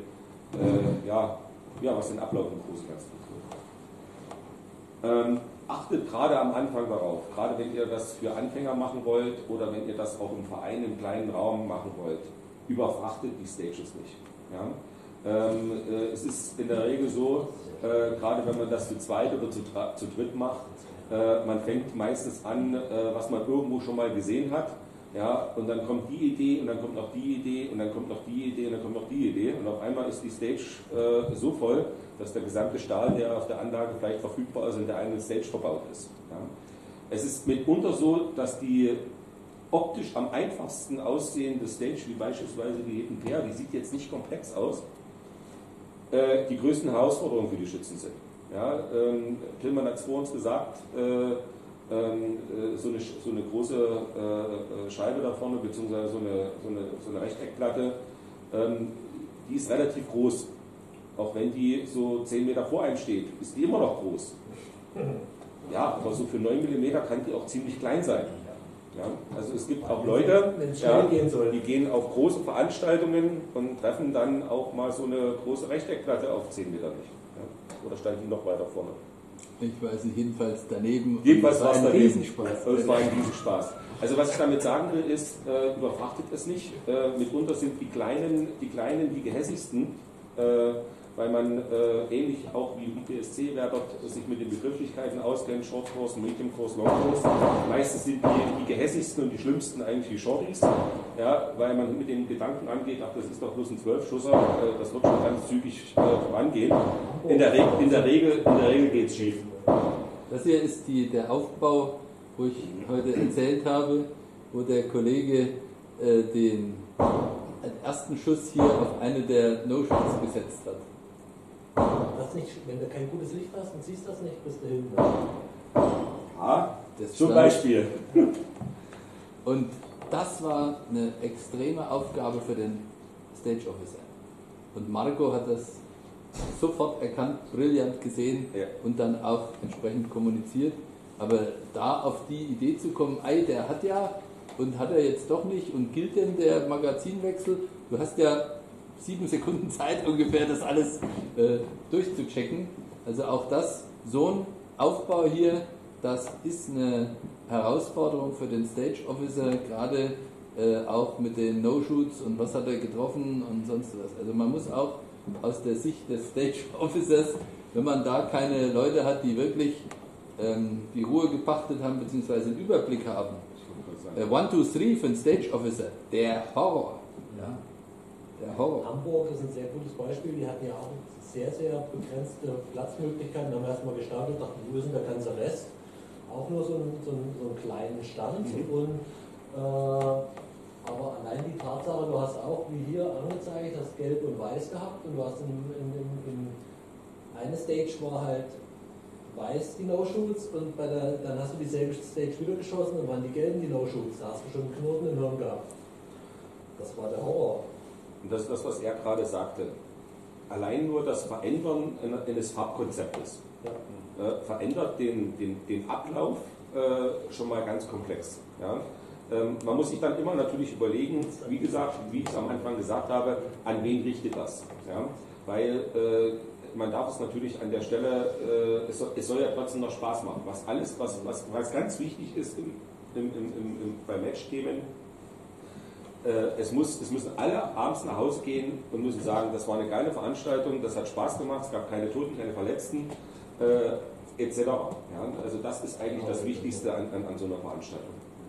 den Ablauf im Großen und Ganzen betrifft. Achtet gerade am Anfang darauf, gerade wenn ihr das für Anfänger machen wollt oder wenn ihr das auch im Verein im kleinen Raum machen wollt, überfrachtet die Stages nicht. Ja? Es ist in der Regel so, gerade wenn man das zu zweit oder zu dritt macht, man fängt meistens an, was man irgendwo schon mal gesehen hat. Ja, und dann kommt die Idee und dann kommt noch die Idee und dann kommt noch die Idee und dann kommt noch die Idee und auf einmal ist die Stage so voll, dass der gesamte Stahl, der auf der Anlage vielleicht verfügbar ist, in der einen Stage verbaut ist. Ja. Es ist mitunter so, dass die optisch am einfachsten aussehende Stage, wie beispielsweise die Hidden Pair, die sieht jetzt nicht komplex aus, die größten Herausforderungen für die Schützen sind. Ja, Tilman hat es vor uns gesagt, so eine große Scheibe da vorne, beziehungsweise so eine Rechteckplatte, die ist relativ groß. Auch wenn die so 10 Meter vor einem steht, ist die immer noch groß. Ja, aber so für 9 mm kann die auch ziemlich klein sein. Ja, also es gibt auch Leute, die gehen auf große Veranstaltungen und treffen dann auch mal so eine große Rechteckplatte auf 10 Meter nicht. Ja, oder steigen die noch weiter vorne? Ich weiß nicht, jedenfalls daneben. Jedenfalls war es ein Riesenspaß. Es war ein Riesenspaß. Also was ich damit sagen will ist, überfrachtet es nicht. Mitunter sind die Kleinen die gehässigsten, weil man ähnlich auch wie IPSC, wer dort sich mit den Begrifflichkeiten auskennt, Shortkurs, Mediumkurs, Longkurs, meistens sind die gehässigsten und die schlimmsten eigentlich die Shorties, ja, weil man mit dem Gedanken angeht, ach, das ist doch bloß ein 12-Schusser, das wird schon ganz zügig vorangehen. In der Regel geht es schief. Das hier ist der Aufbau, wo ich heute erzählt habe, wo der Kollege den ersten Schuss hier auf eine der No-Shots gesetzt hat. Wenn du kein gutes Licht hast und siehst das nicht, bist du hinten. Ja, zum Beispiel. Und das war eine extreme Aufgabe für den Stage Officer. Und Marco hat das sofort erkannt, brillant gesehen, ja, und dann auch entsprechend kommuniziert. Aber da auf die Idee zu kommen, der hat ja und hat er jetzt doch nicht und gilt denn der Magazinwechsel? Du hast ja 7 Sekunden Zeit ungefähr, das alles durchzuchecken. Also auch das, so ein Aufbau hier, das ist eine Herausforderung für den Stage Officer, gerade auch mit den No-Shoots und was hat er getroffen und sonst was. Also man muss auch aus der Sicht des Stage Officers, wenn man da keine Leute hat, die wirklich die Ruhe gepachtet haben bzw. einen Überblick haben. 1, 2, 3 für den Stage Officer, der Horror. Ja. Der Horror. Hamburg ist ein sehr gutes Beispiel, die hatten ja auch sehr, sehr begrenzte Platzmöglichkeiten. Da haben wir erstmal gestartet, dachten, wo ist denn der ganze Rest? Auch nur so einen kleinen Stand. Und aber allein die Tatsache, du hast auch wie hier angezeigt, hast Gelb und Weiß gehabt und du hast eine Stage war halt weiß, die No-Shoots, und dann hast du dieselbe Stage wieder geschossen und waren die gelben die No-Shoots. Da hast du schon einen Knoten im Hirn gehabt. Das war der Horror. Und das ist das, was er gerade sagte. Allein nur das Verändern eines Farbkonzeptes verändert den Ablauf schon mal ganz komplex. Ja? Man muss sich dann immer natürlich überlegen, wie gesagt, wie ich es am Anfang gesagt habe, an wen richtet das. Ja? Weil man darf es natürlich an der Stelle, es soll ja trotzdem noch Spaß machen. Was ganz wichtig ist bei Match-Themen, es müssen alle abends nach Hause gehen und müssen sagen, das war eine geile Veranstaltung, das hat Spaß gemacht, es gab keine Toten, keine Verletzten, etc. Ja, also das ist eigentlich das Wichtigste an so einer Veranstaltung.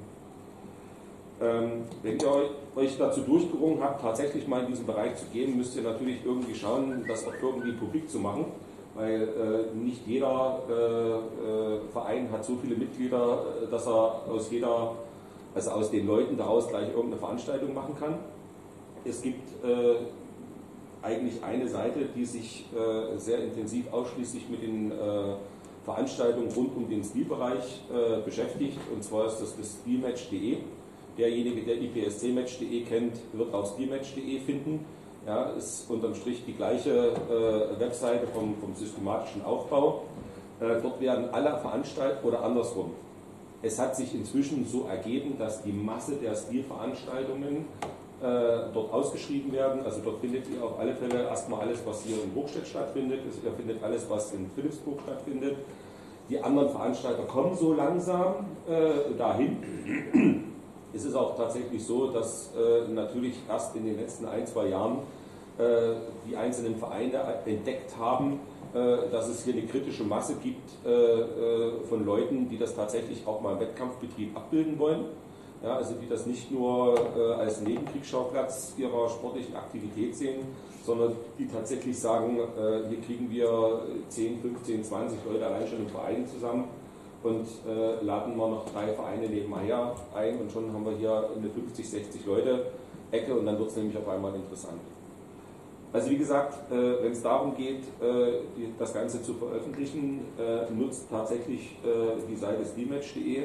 Wenn ihr euch dazu durchgerungen habt, tatsächlich mal in diesen Bereich zu gehen, müsst ihr natürlich irgendwie schauen, das auch irgendwie publik zu machen, weil nicht jeder Verein hat so viele Mitglieder, dass er aus den Leuten daraus gleich irgendeine Veranstaltung machen kann. Es gibt eigentlich eine Seite, die sich sehr intensiv ausschließlich mit den Veranstaltungen rund um den Stilbereich beschäftigt, und zwar ist das stilmatch.de. Derjenige, der IPSC-Match.de kennt, wird auch stilmatch.de finden. Ja, ist unterm Strich die gleiche Webseite vom systematischen Aufbau. Dort werden alle Veranstaltungen, oder andersrum. Es hat sich inzwischen so ergeben, dass die Masse der Stilveranstaltungen dort ausgeschrieben werden. Also dort findet ihr auf alle Fälle erstmal alles, was hier in Hochstedt stattfindet. Ihr findet alles, was in Philipsburg stattfindet. Die anderen Veranstalter kommen so langsam dahin. Es ist auch tatsächlich so, dass natürlich erst in den letzten 1-2 Jahren die einzelnen Vereine entdeckt haben, dass es hier eine kritische Masse gibt von Leuten, die das tatsächlich auch mal im Wettkampfbetrieb abbilden wollen. Ja, also die das nicht nur als Nebenkriegsschauplatz ihrer sportlichen Aktivität sehen, sondern die tatsächlich sagen, hier kriegen wir 10, 15, 20 Leute allein schon im Verein zusammen und laden wir noch 3 Vereine nebenher ein und schon haben wir hier eine 50, 60 Leute Ecke und dann wird es nämlich auf einmal interessant. Also wie gesagt, wenn es darum geht, das Ganze zu veröffentlichen, nutzt tatsächlich die Seite stilmatch.de.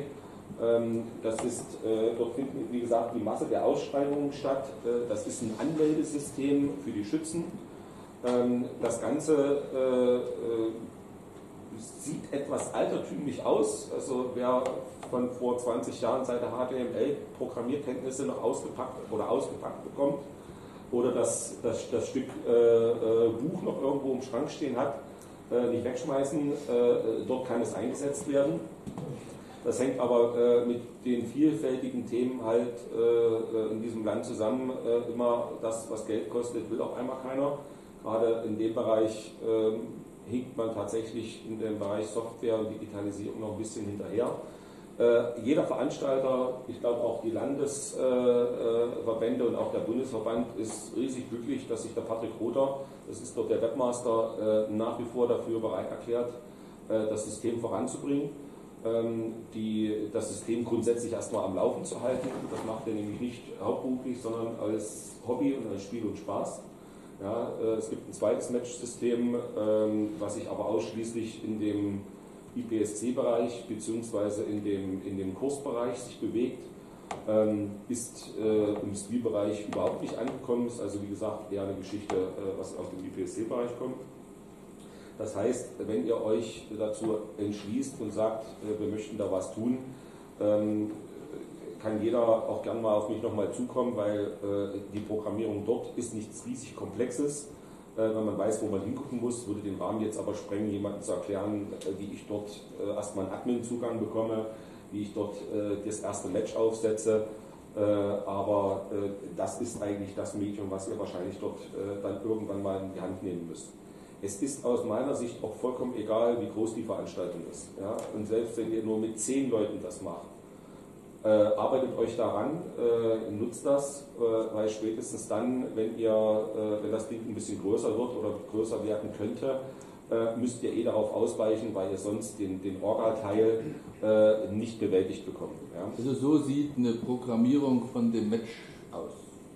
Dort findet, wie gesagt, die Masse der Ausschreibungen statt. Das ist ein Anmeldesystem für die Schützen. Das Ganze sieht etwas altertümlich aus. Also wer von vor 20 Jahren seine HTML-Programmierkenntnisse noch ausgepackt bekommt oder das Stück Buch noch irgendwo im Schrank stehen hat, nicht wegschmeißen. Dort kann es eingesetzt werden. Das hängt aber mit den vielfältigen Themen halt in diesem Land zusammen. Immer das, was Geld kostet, will auf einmal keiner. Gerade in dem Bereich hinkt man tatsächlich in dem Bereich Software und Digitalisierung noch ein bisschen hinterher. Jeder Veranstalter, ich glaube auch die Landesverbände und auch der Bundesverband ist riesig glücklich, dass sich der Patrick Rother, das ist dort der Webmaster, nach wie vor dafür bereit erklärt, das System voranzubringen, das System grundsätzlich erstmal am Laufen zu halten. Das macht er nämlich nicht hauptberuflich, sondern als Hobby und als Spiel und Spaß. Ja, es gibt ein zweites Match-System, was sich aber ausschließlich in dem IPSC-Bereich bzw. in dem Kursbereich sich bewegt, ist im Spielbereich überhaupt nicht angekommen, ist also wie gesagt eher eine Geschichte, was aus dem IPSC-Bereich kommt. Das heißt, wenn ihr euch dazu entschließt und sagt, wir möchten da was tun, kann jeder auch gern mal auf mich nochmal zukommen, weil die Programmierung dort ist nichts riesig Komplexes. Wenn man weiß, wo man hingucken muss, würde den Rahmen jetzt aber sprengen, jemandem zu erklären, wie ich dort erstmal einen Admin-Zugang bekomme, wie ich dort das erste Match aufsetze. Aber das ist eigentlich das Medium, was ihr wahrscheinlich dort dann irgendwann mal in die Hand nehmen müsst. Es ist aus meiner Sicht auch vollkommen egal, wie groß die Veranstaltung ist. Ja? Und selbst wenn ihr nur mit 10 Leuten das macht, arbeitet euch daran, nutzt das, weil spätestens dann, wenn das Ding ein bisschen größer wird oder größer werden könnte, müsst ihr darauf ausweichen, weil ihr sonst den Orga-Teil nicht bewältigt bekommt. Ja? Also so sieht eine Programmierung von dem Match aus.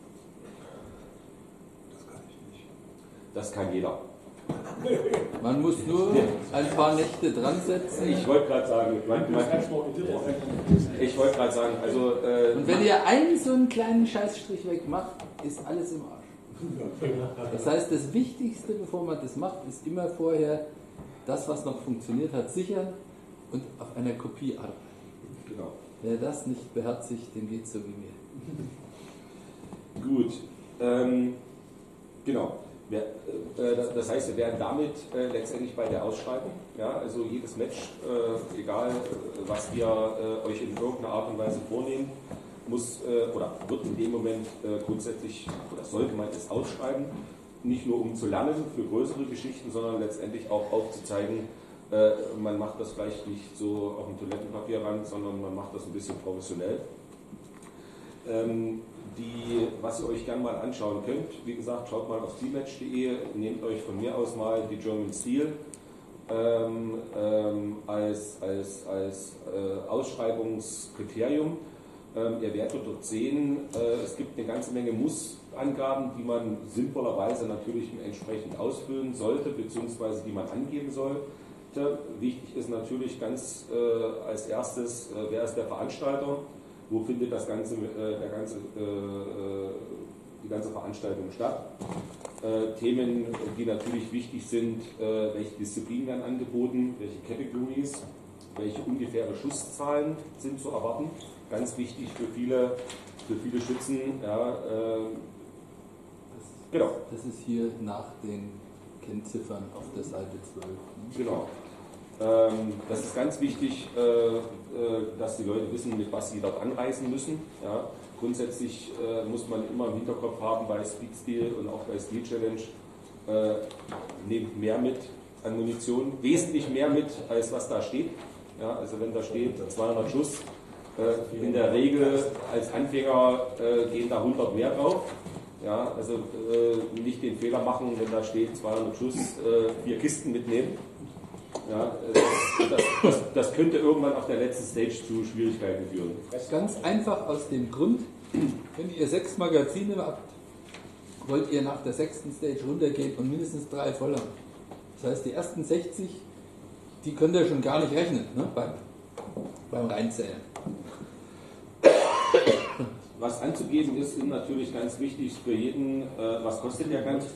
Das kann ich nicht. Das kann jeder. Man muss nur ein paar Nächte dran setzen. Ich wollte gerade sagen, also. Und wenn ihr einen so einen kleinen Scheißstrich wegmacht, ist alles im Arsch. Das heißt, das Wichtigste, bevor man das macht, ist immer vorher das, was noch funktioniert hat, sichern und auf einer Kopie arbeiten. Genau. Wer das nicht beherzigt, dem geht es so wie mir. Gut. Genau. Das heißt, wir werden damit letztendlich bei der Ausschreibung, ja, also jedes Match, egal was wir euch in irgendeiner Art und Weise vornehmen, muss oder wird in dem Moment grundsätzlich oder sollte man es ausschreiben, nicht nur um zu lernen für größere Geschichten, sondern letztendlich auch aufzuzeigen, man macht das vielleicht nicht so auf dem Toilettenpapierrand, sondern man macht das ein bisschen professionell. Was ihr euch gerne mal anschauen könnt, wie gesagt, schaut mal auf steelmatch.de, nehmt euch von mir aus mal die German Steel als Ausschreibungskriterium. Ihr werdet dort sehen, es gibt eine ganze Menge Mussangaben, die man sinnvollerweise natürlich entsprechend ausfüllen sollte, beziehungsweise die man angeben sollte. Wichtig ist natürlich ganz als erstes, wer ist der Veranstalter? Wo findet die ganze Veranstaltung statt? Themen, die natürlich wichtig sind, welche Disziplinen werden angeboten, welche Categories, welche ungefähre Schusszahlen sind zu erwarten. Ganz wichtig für viele Schützen. Ja, genau. Das ist hier nach den Kennziffern auf der Seite 12. Ne? Genau. Das ist ganz wichtig, dass die Leute wissen, mit was sie dort anreisen müssen. Ja. Grundsätzlich muss man immer im Hinterkopf haben bei Speedsteel und auch bei Steel Challenge, nehmt mehr mit an Munition, wesentlich mehr mit, als was da steht. Ja, also wenn da steht 200 Schuss, in der Regel als Anfänger gehen da 100 mehr drauf. Ja, also nicht den Fehler machen, wenn da steht 200 Schuss, 4 Kisten mitnehmen. Ja, das könnte irgendwann auf der letzten Stage zu Schwierigkeiten führen. Ganz einfach aus dem Grund, wenn ihr 6 Magazine habt, wollt ihr nach der 6. Stage runtergehen und mindestens 3 voll haben. Das heißt, die ersten 60, die könnt ihr schon gar nicht rechnen, ne, beim Reinzählen. Was anzugeben ist natürlich ganz wichtig für jeden, was kostet der ganze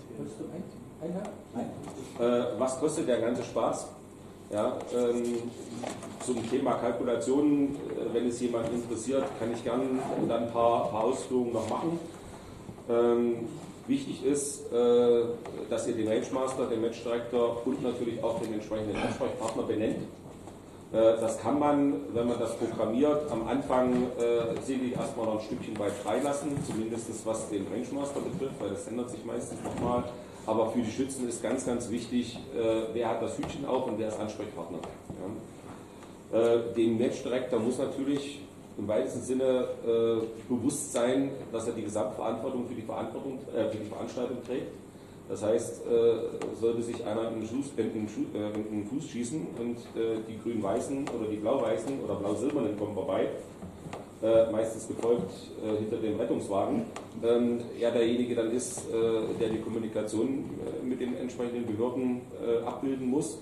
was kostet der ganze Spaß? Ja, zum Thema Kalkulationen, wenn es jemand interessiert, kann ich gerne dann ein paar Ausführungen noch machen. Wichtig ist, dass ihr den Range Master, den Match Director und natürlich auch den entsprechenden Ansprechpartner benennt. Das kann man, wenn man das programmiert, am Anfang sicherlich erstmal noch ein Stückchen weit freilassen, zumindest was den Range Master betrifft, weil das ändert sich meistens nochmal. aber für die Schützen ist ganz, ganz wichtig, wer hat das Hütchen auf und wer ist Ansprechpartner. Ja. Dem Matchdirektor muss natürlich im weitesten Sinne bewusst sein, dass er die Gesamtverantwortung für die Veranstaltung trägt. Das heißt, sollte sich einer in den Fuß schießen und die Grün-Weißen oder die Blau-Weißen oder Blau-Silbernen kommen vorbei, meistens gefolgt hinter dem Rettungswagen, er derjenige dann ist, der die Kommunikation mit den entsprechenden Behörden abbilden muss.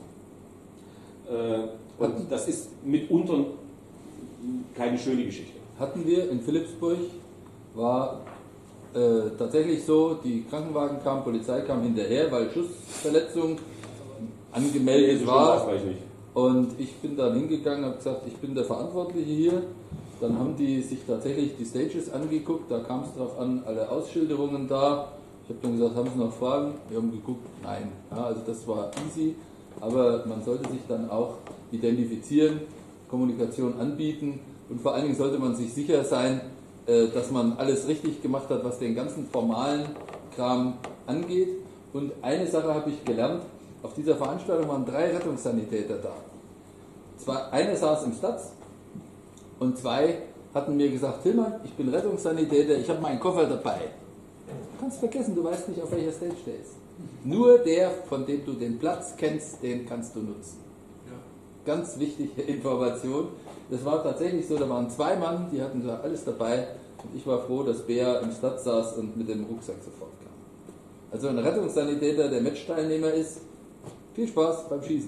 Und das ist mitunter keine schöne Geschichte. Hatten wir in Philippsburg, war tatsächlich so, die Krankenwagen kamen, Polizei kam hinterher, weil Schussverletzung angemeldet war. Und ich bin dann hingegangen und habe gesagt, ich bin der Verantwortliche hier. Dann haben die sich tatsächlich die Stages angeguckt, da kam es darauf an, alle Ausschilderungen da. Ich habe dann gesagt, haben Sie noch Fragen? Wir haben geguckt, nein. Ja, also das war easy, aber man sollte sich dann auch identifizieren, Kommunikation anbieten und vor allen Dingen sollte man sich sicher sein, dass man alles richtig gemacht hat, was den ganzen formalen Kram angeht. Und eine Sache habe ich gelernt, auf dieser Veranstaltung waren 3 Rettungssanitäter da. Einer saß im Stats und 2 hatten mir gesagt, Tillmann, ich bin Rettungssanitäter, ich habe meinen Koffer dabei. Du kannst vergessen, du weißt nicht, auf welcher Stage der ist. Nur der, von dem du den Platz kennst, den kannst du nutzen. Ja. Ganz wichtige Information. Das war tatsächlich so, da waren 2 Mann, die hatten da alles dabei und ich war froh, dass Bea im Stadt saß und mit dem Rucksack sofort kam. Also ein Rettungssanitäter, der Matchteilnehmer ist, viel Spaß beim Schießen.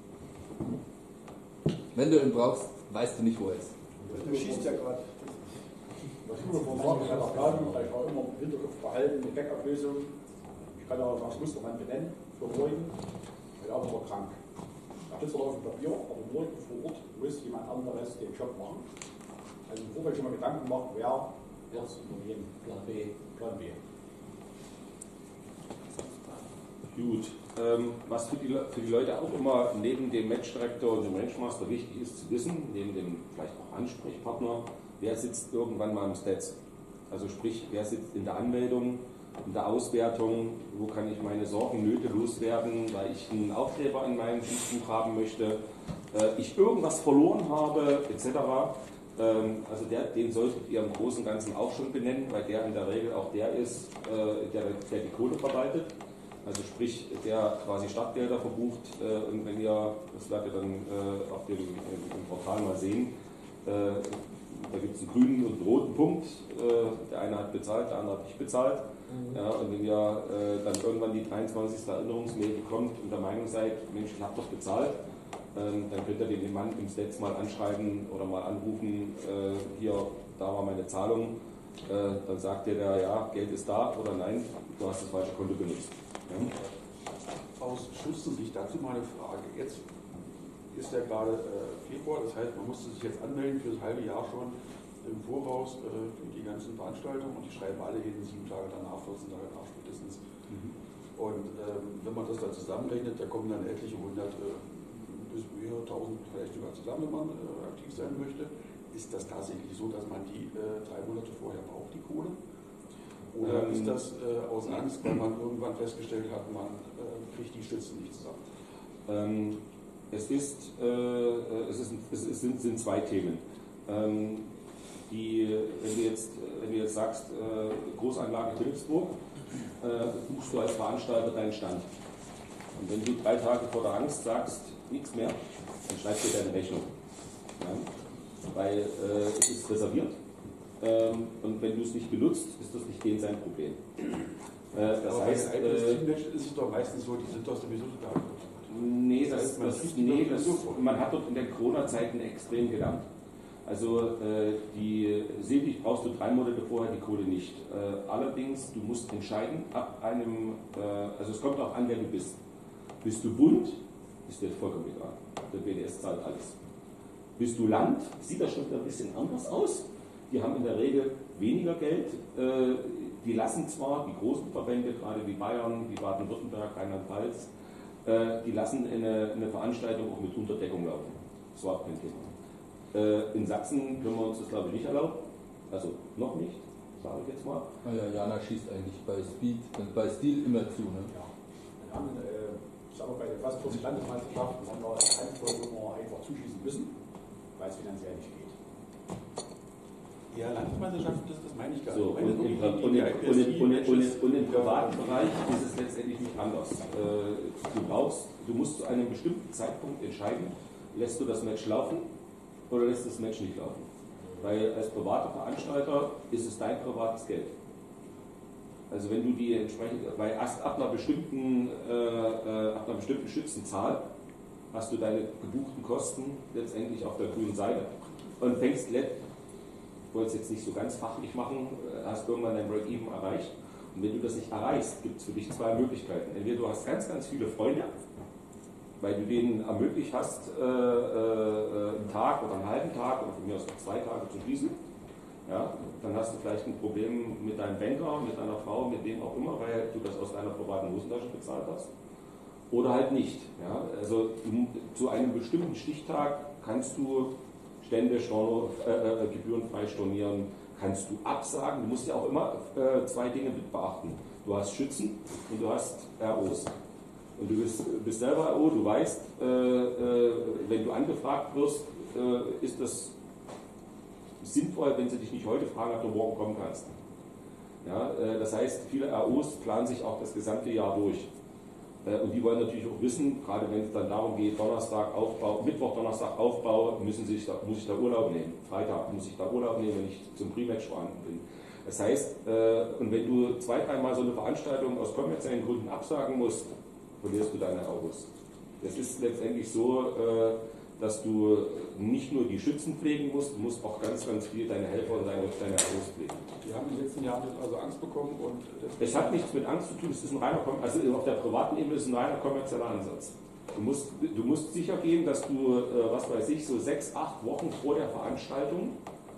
Wenn du ihn brauchst, weißt du nicht, wo er ist. Du schießt ja gerade. Was ich immer vorhaben, ich habe auch Plan, weil ich auch immer im Hinterkopf behalten, eine Backup-Lösung. Ich kann auch das Mustermann benennen, für morgen, weil er war krank. Da steht zwar auf dem Papier, aber morgen vor Ort muss jemand anderes den Job machen. Also im Vorfeld schon mal Gedanken machen, wer wird es übernehmen. Plan B. Plan B. Gut. Was für die Leute auch immer neben dem Matchdirektor und dem Range-Master wichtig ist zu wissen, neben dem vielleicht auch Ansprechpartner, wer sitzt irgendwann mal im Stats. Also sprich, wer sitzt in der Anmeldung, in der Auswertung, wo kann ich meine Sorgen, Nöte loswerden, weil ich einen Aufkleber in meinem Schießbuch haben möchte, ich irgendwas verloren habe, etc. Also den solltet ihr im Großen und Ganzen auch schon benennen, weil der in der Regel auch der ist, der die Kohle verwaltet. Also sprich, der quasi Stadtgelder verbucht und wenn ihr, das werdet ihr dann auf dem im Portal mal sehen, da gibt es einen grünen und einen roten Punkt, der eine hat bezahlt, der andere hat nicht bezahlt. Ja, und wenn ihr dann irgendwann die 23. Erinnerungsmail bekommt und der Meinung seid, Mensch, ich habe doch bezahlt, dann könnt ihr den Mann im Stats mal anschreiben oder mal anrufen, hier, da war meine Zahlung, dann sagt ihr da, ja, Geld ist da oder nein, du hast das falsche Konto benutzt. Ja. Aus Schützensicht dazu mal eine Frage. Jetzt ist ja gerade Februar, das heißt, man musste sich jetzt anmelden für das halbe Jahr schon im Voraus für die ganzen Veranstaltungen und die schreiben alle hin 7 Tage danach, 14 Tage danach spätestens. Und wenn man das dann zusammenrechnet, da kommen dann etliche 100 bis mehrere 1000 vielleicht sogar zusammen, wenn man aktiv sein möchte. Ist das tatsächlich so, dass man die 3 Monate vorher braucht, die Kohle? Oder ist das aus Angst, weil man irgendwann festgestellt hat, man kriegt die Schützen nicht zusammen? Es sind 2 Themen. Wenn du jetzt sagst, Großanlage Philippsburg, buchst du als Veranstalter deinen Stand. Und wenn du 3 Tage vor der Angst sagst, nichts mehr, dann schreibst du deine Rechnung. Ja? Weil es ist reserviert. Und wenn du es nicht benutzt, ist das nicht denen sein Problem. Das heißt, ist es doch meistens so, die sind doch sowieso total gut. Nee, man hat dort in den Corona-Zeiten extrem gelernt. Also die Silbig brauchst du 3 Monate vorher die Kohle nicht. Allerdings, du musst entscheiden, also es kommt auch an, wer du bist. Bist du Bund, ist dir vollkommen egal. Der BDS zahlt alles. Bist du Land, sieht das schon wieder ein bisschen anders aus. Die haben in der Regel weniger Geld. Die lassen zwar, die großen Verbände, gerade wie Bayern, wie Baden-Württemberg, Rheinland-Pfalz, die lassen eine Veranstaltung auch mit Unterdeckung laufen. Das ist überhaupt kein Thema. In Sachsen können wir uns das, glaube ich, nicht erlauben. Also noch nicht, sage ich jetzt mal. Naja, Jana schießt eigentlich bei Steel immer zu. Ne? haben, sagen wir, bei den fast 40 Landesmeisterschaften haben wir eine Handvoll, wo wir einfach zuschießen müssen, weil es finanziell nicht geht. Ja, Landesmeisterschaften, das meine ich gar so, nicht. Und im privaten Bereich ist es letztendlich nicht anders. Du musst zu einem bestimmten Zeitpunkt entscheiden, lässt du das Match laufen oder lässt du das Match nicht laufen. Weil als privater Veranstalter ist es dein privates Geld. Also wenn du die entsprechend, weil erst ab einer bestimmten Schützenzahl hast du deine gebuchten Kosten letztendlich auf der grünen Seite und fängst ich wollte es jetzt nicht so ganz fachlich machen, hast irgendwann dein Break-Even erreicht. Und wenn du das nicht erreichst, gibt es für dich zwei Möglichkeiten. Entweder du hast ganz, ganz viele Freunde, weil du denen ermöglicht hast, einen Tag oder einen halben Tag oder von mir aus 2 Tage zu schließen. Ja, dann hast du vielleicht ein Problem mit deinem Banker, mit deiner Frau, mit wem auch immer, weil du das aus deiner privaten Hosentasche bezahlt hast. Oder halt nicht. Ja? Also zu einem bestimmten Stichtag kannst du Stände gebührenfrei stornieren, kannst du absagen. Du musst ja auch immer 2 Dinge beachten. Du hast Schützen und du hast ROs. Und du bist selber RO, du weißt, wenn du angefragt wirst, ist das sinnvoll, wenn sie dich nicht heute fragen, ob du morgen kommen kannst. Ja, das heißt, viele ROs planen sich auch das gesamte Jahr durch. Und die wollen natürlich auch wissen, gerade wenn es dann darum geht, Donnerstag Aufbau, Mittwoch, Donnerstag Aufbau, muss ich da Urlaub nehmen. Freitag muss ich da Urlaub nehmen, wenn ich zum Pre-Match vorhanden bin. Das heißt, und wenn du 2-3 Mal so eine Veranstaltung aus kommerziellen Gründen absagen musst, verlierst du deine Euros. Es ist letztendlich so, dass du nicht nur die Schützen pflegen musst, du musst auch ganz, ganz viel deine Helfer und deine Euros pflegen. Wir haben in den letzten Jahren also Angst bekommen und es hat nichts mit Angst zu tun, es ist ein reiner, also auf der privaten Ebene ist es ein reiner kommerzieller Ansatz. Du musst sicher gehen, dass du, was weiß ich, so 6-8 Wochen vor der Veranstaltung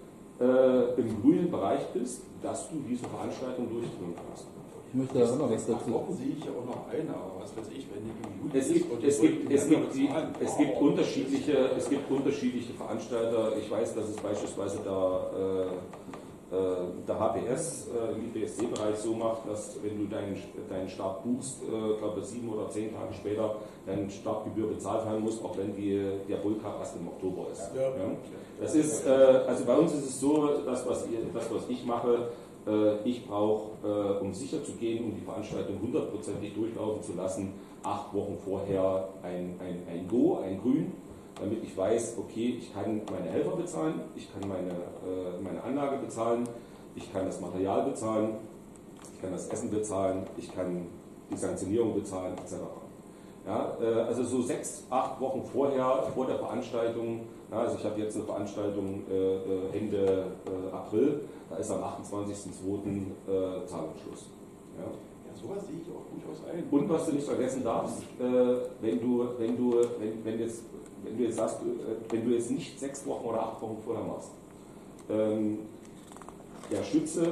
im grünen Bereich bist, dass du diese Veranstaltung durchführen kannst. Ich möchte da auch noch was dazu. Wochen sehe ich ja auch noch eine, aber was weiß ich, wenn die es gibt unterschiedliche Veranstalter. Ich weiß, dass es beispielsweise der HPS im IPSC-Bereich so macht, dass wenn du deinen Start buchst, glaube 7 oder 10 Tage später deine Startgebühr bezahlt haben musst, auch wenn der Bull Cup erst im Oktober ist. Ja. Ja. Das ist, also bei uns ist es so, das was ich mache, ich brauche, um sicher zu gehen, um die Veranstaltung 100%ig durchlaufen zu lassen, 8 Wochen vorher ein Go, ein Grün, damit ich weiß, okay, ich kann meine Helfer bezahlen, ich kann meine Anlage bezahlen, ich kann das Material bezahlen, ich kann das Essen bezahlen, ich kann die Sanktionierung bezahlen, etc. Ja, also so 6-8 Wochen vor der Veranstaltung, ja, also ich habe jetzt eine Veranstaltung Ende April, da ist am 28.02. Zahlungsschluss. Ja. Ja, sowas sehe ich auch durchaus ein. Und was du nicht vergessen darfst, wenn du jetzt sagst, wenn du jetzt nicht 6 Wochen oder 8 Wochen vorher machst, der Schütze,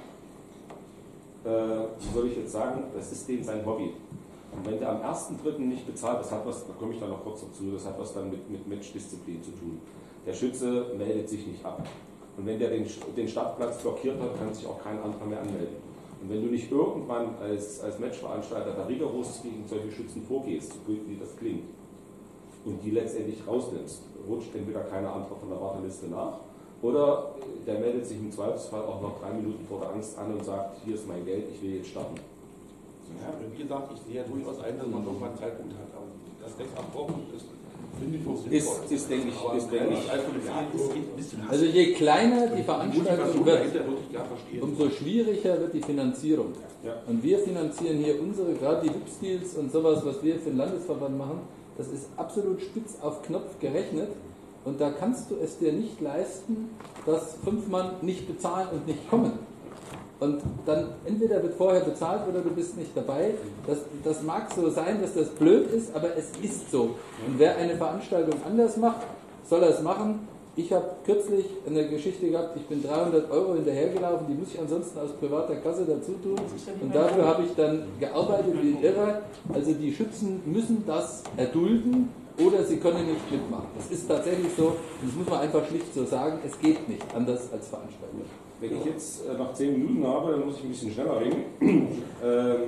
wie soll ich jetzt sagen, das ist dem sein Hobby. Und wenn der am 1.3. nicht bezahlt, da komme ich dann noch kurz dazu, das hat was dann mit Matchdisziplin zu tun. Der Schütze meldet sich nicht ab. Und wenn der den Startplatz blockiert hat, kann sich auch kein anderer mehr anmelden. Und wenn du nicht irgendwann als Matchveranstalter da rigoros gegen solche Schützen vorgehst, so gut wie das klingt, und die letztendlich rausnimmst, rutscht entweder keiner andere von der Warteliste nach, oder der meldet sich im Zweifelsfall auch noch 3 Minuten vor der Angst an und sagt, hier ist mein Geld, ich will jetzt starten. Ja, wie gesagt, ich sehe ja durchaus ein, dass man irgendwann einen Zeitpunkt hat. Aber das 6-8 Wochen finde ich auch sinnvoll. Also je kleiner die Veranstaltung wird, umso schwieriger wird die Finanzierung. Ja. Und wir finanzieren hier gerade die Hübsdeals und sowas, was wir für den Landesverband machen, das ist absolut spitz auf Knopf gerechnet. Und da kannst du es dir nicht leisten, dass 5 Mann nicht bezahlen und nicht kommen. Und dann entweder wird vorher bezahlt oder du bist nicht dabei. Das mag so sein, dass das blöd ist, aber es ist so. Und wer eine Veranstaltung anders macht, soll er es machen. Ich habe kürzlich eine Geschichte gehabt, ich bin 300 € hinterhergelaufen, die muss ich ansonsten aus privater Kasse dazu tun. Und dafür habe ich dann gearbeitet wie irre. Also die Schützen müssen das erdulden oder sie können nicht mitmachen. Das ist tatsächlich so, das muss man einfach schlicht so sagen, es geht nicht anders als Veranstalter. Wenn ich jetzt noch 10 Minuten habe, dann muss ich ein bisschen schneller reden.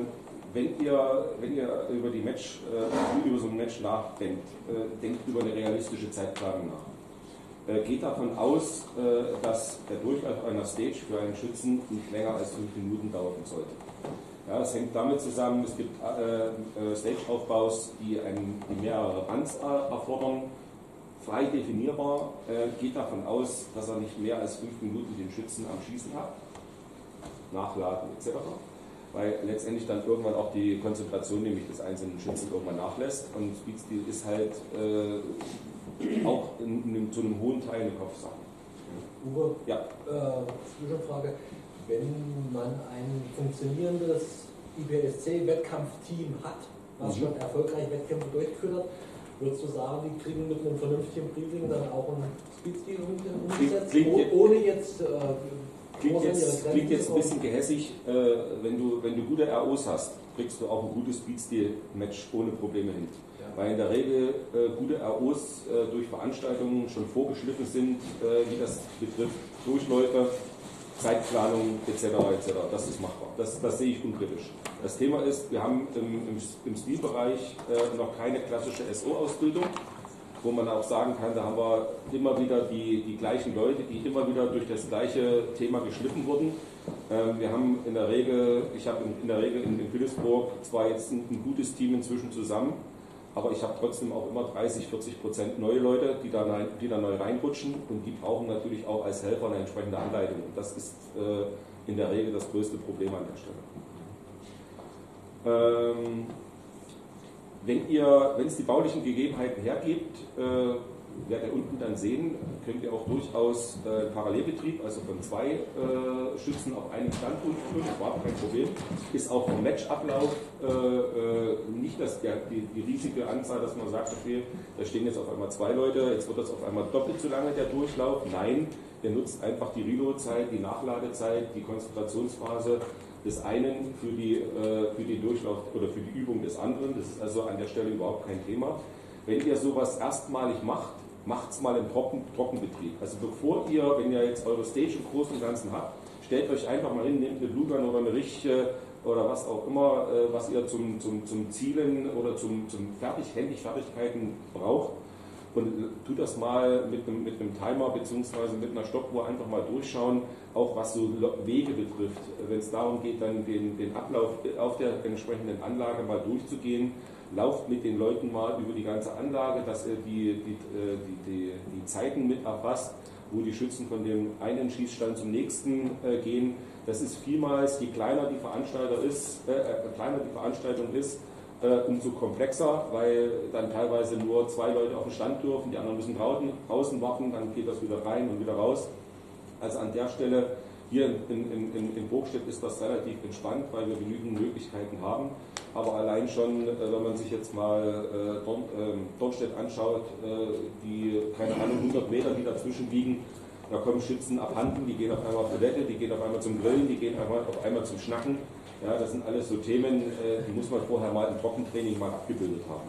wenn ihr über über so ein Match nachdenkt, denkt über eine realistische Zeitplanung nach. Geht davon aus, dass der Durchlauf einer Stage für einen Schützen nicht länger als 5 Minuten dauern sollte. Ja, das hängt damit zusammen, es gibt Stage-Aufbaus, die mehrere Runs erfordern, frei definierbar, geht davon aus, dass er nicht mehr als 5 Minuten den Schützen am Schießen hat, Nachladen etc., weil letztendlich dann irgendwann auch die Konzentration nämlich des einzelnen Schützen irgendwann nachlässt und Speedstil ist halt auch zu einem hohen Teil eine Kopfsache. Uwe, ja. Zwischenfrage. Wenn man ein funktionierendes IPSC-Wettkampfteam hat, was schon erfolgreich Wettkämpfe durchgeführt hat, würdest du sagen, die kriegen mit einem vernünftigen Briefing dann auch einen Speedstil umgesetzt, ohne jetzt Klingt jetzt ein bisschen gehässig, wenn du gute ROs hast, kriegst du auch ein gutes Speedstil-Match ohne Probleme hin. Ja. Weil in der Regel gute ROs durch Veranstaltungen schon vorgeschliffen sind, wie das betrifft Durchläufe, Zeitplanung etc. etc. Das ist machbar. Das sehe ich unkritisch. Das Thema ist, wir haben im Stilbereich noch keine klassische SO-Ausbildung, wo man auch sagen kann, da haben wir immer wieder die gleichen Leute, die immer wieder durch das gleiche Thema geschliffen wurden. Wir haben in der Regel, ich habe in der Regel in Philipsburg zwar jetzt ein gutes Team inzwischen zusammen, aber ich habe trotzdem auch immer 30-40% neue Leute, die da neu reinrutschen und die brauchen natürlich auch als Helfer eine entsprechende Anleitung. Und das ist in der Regel das größte Problem an der Stelle. Wenn es die baulichen Gegebenheiten hergibt, werdet ihr unten dann sehen, könnt ihr auch durchaus Parallelbetrieb, also von 2 Schützen auf einem Stand durchführen, das war kein Problem. Ist auch vom Matchablauf nicht die riesige Anzahl, dass man sagt, okay, da stehen jetzt auf einmal 2 Leute, jetzt wird das auf einmal doppelt so lange der Durchlauf. Nein, der nutzt einfach die Reload-Zeit, die Nachladezeit, die Konzentrationsphase des einen für die Durchlauf oder für die Übung des anderen. Das ist also an der Stelle überhaupt kein Thema. Wenn ihr sowas erstmalig macht, macht es mal im Trockenbetrieb. Also wenn ihr jetzt eure Stage im Großen und Ganzen habt, stellt euch einfach mal hin, nehmt eine Blue Gun oder eine Richtige oder was auch immer, was ihr zum Zielen oder zum Fertigkeiten braucht. Und tut das mal mit einem Timer bzw. mit einer Stoppuhr einfach mal durchschauen, auch was so Wege betrifft. Wenn es darum geht, dann den Ablauf auf der entsprechenden Anlage mal durchzugehen, lauft mit den Leuten mal über die ganze Anlage, dass ihr die Zeiten mit erfasst, wo die Schützen von dem einen Schießstand zum nächsten gehen. Das ist vielmals, je kleiner die Veranstaltung ist, umso komplexer, weil dann teilweise nur 2 Leute auf den Stand dürfen, die anderen müssen draußen warten, dann geht das wieder rein und wieder raus. Also an der Stelle, hier in Burgstedt ist das relativ entspannt, weil wir genügend Möglichkeiten haben. Aber allein schon, wenn man sich jetzt mal Dornstedt anschaut, die, keine Ahnung, 100 Meter, die dazwischen liegen, da kommen Schützen abhanden, die gehen auf einmal auf Toilette, die gehen auf einmal zum Grillen, die gehen auf einmal zum Schnacken. Ja, das sind alles so Themen, die muss man vorher mal im Trockentraining mal abgebildet haben.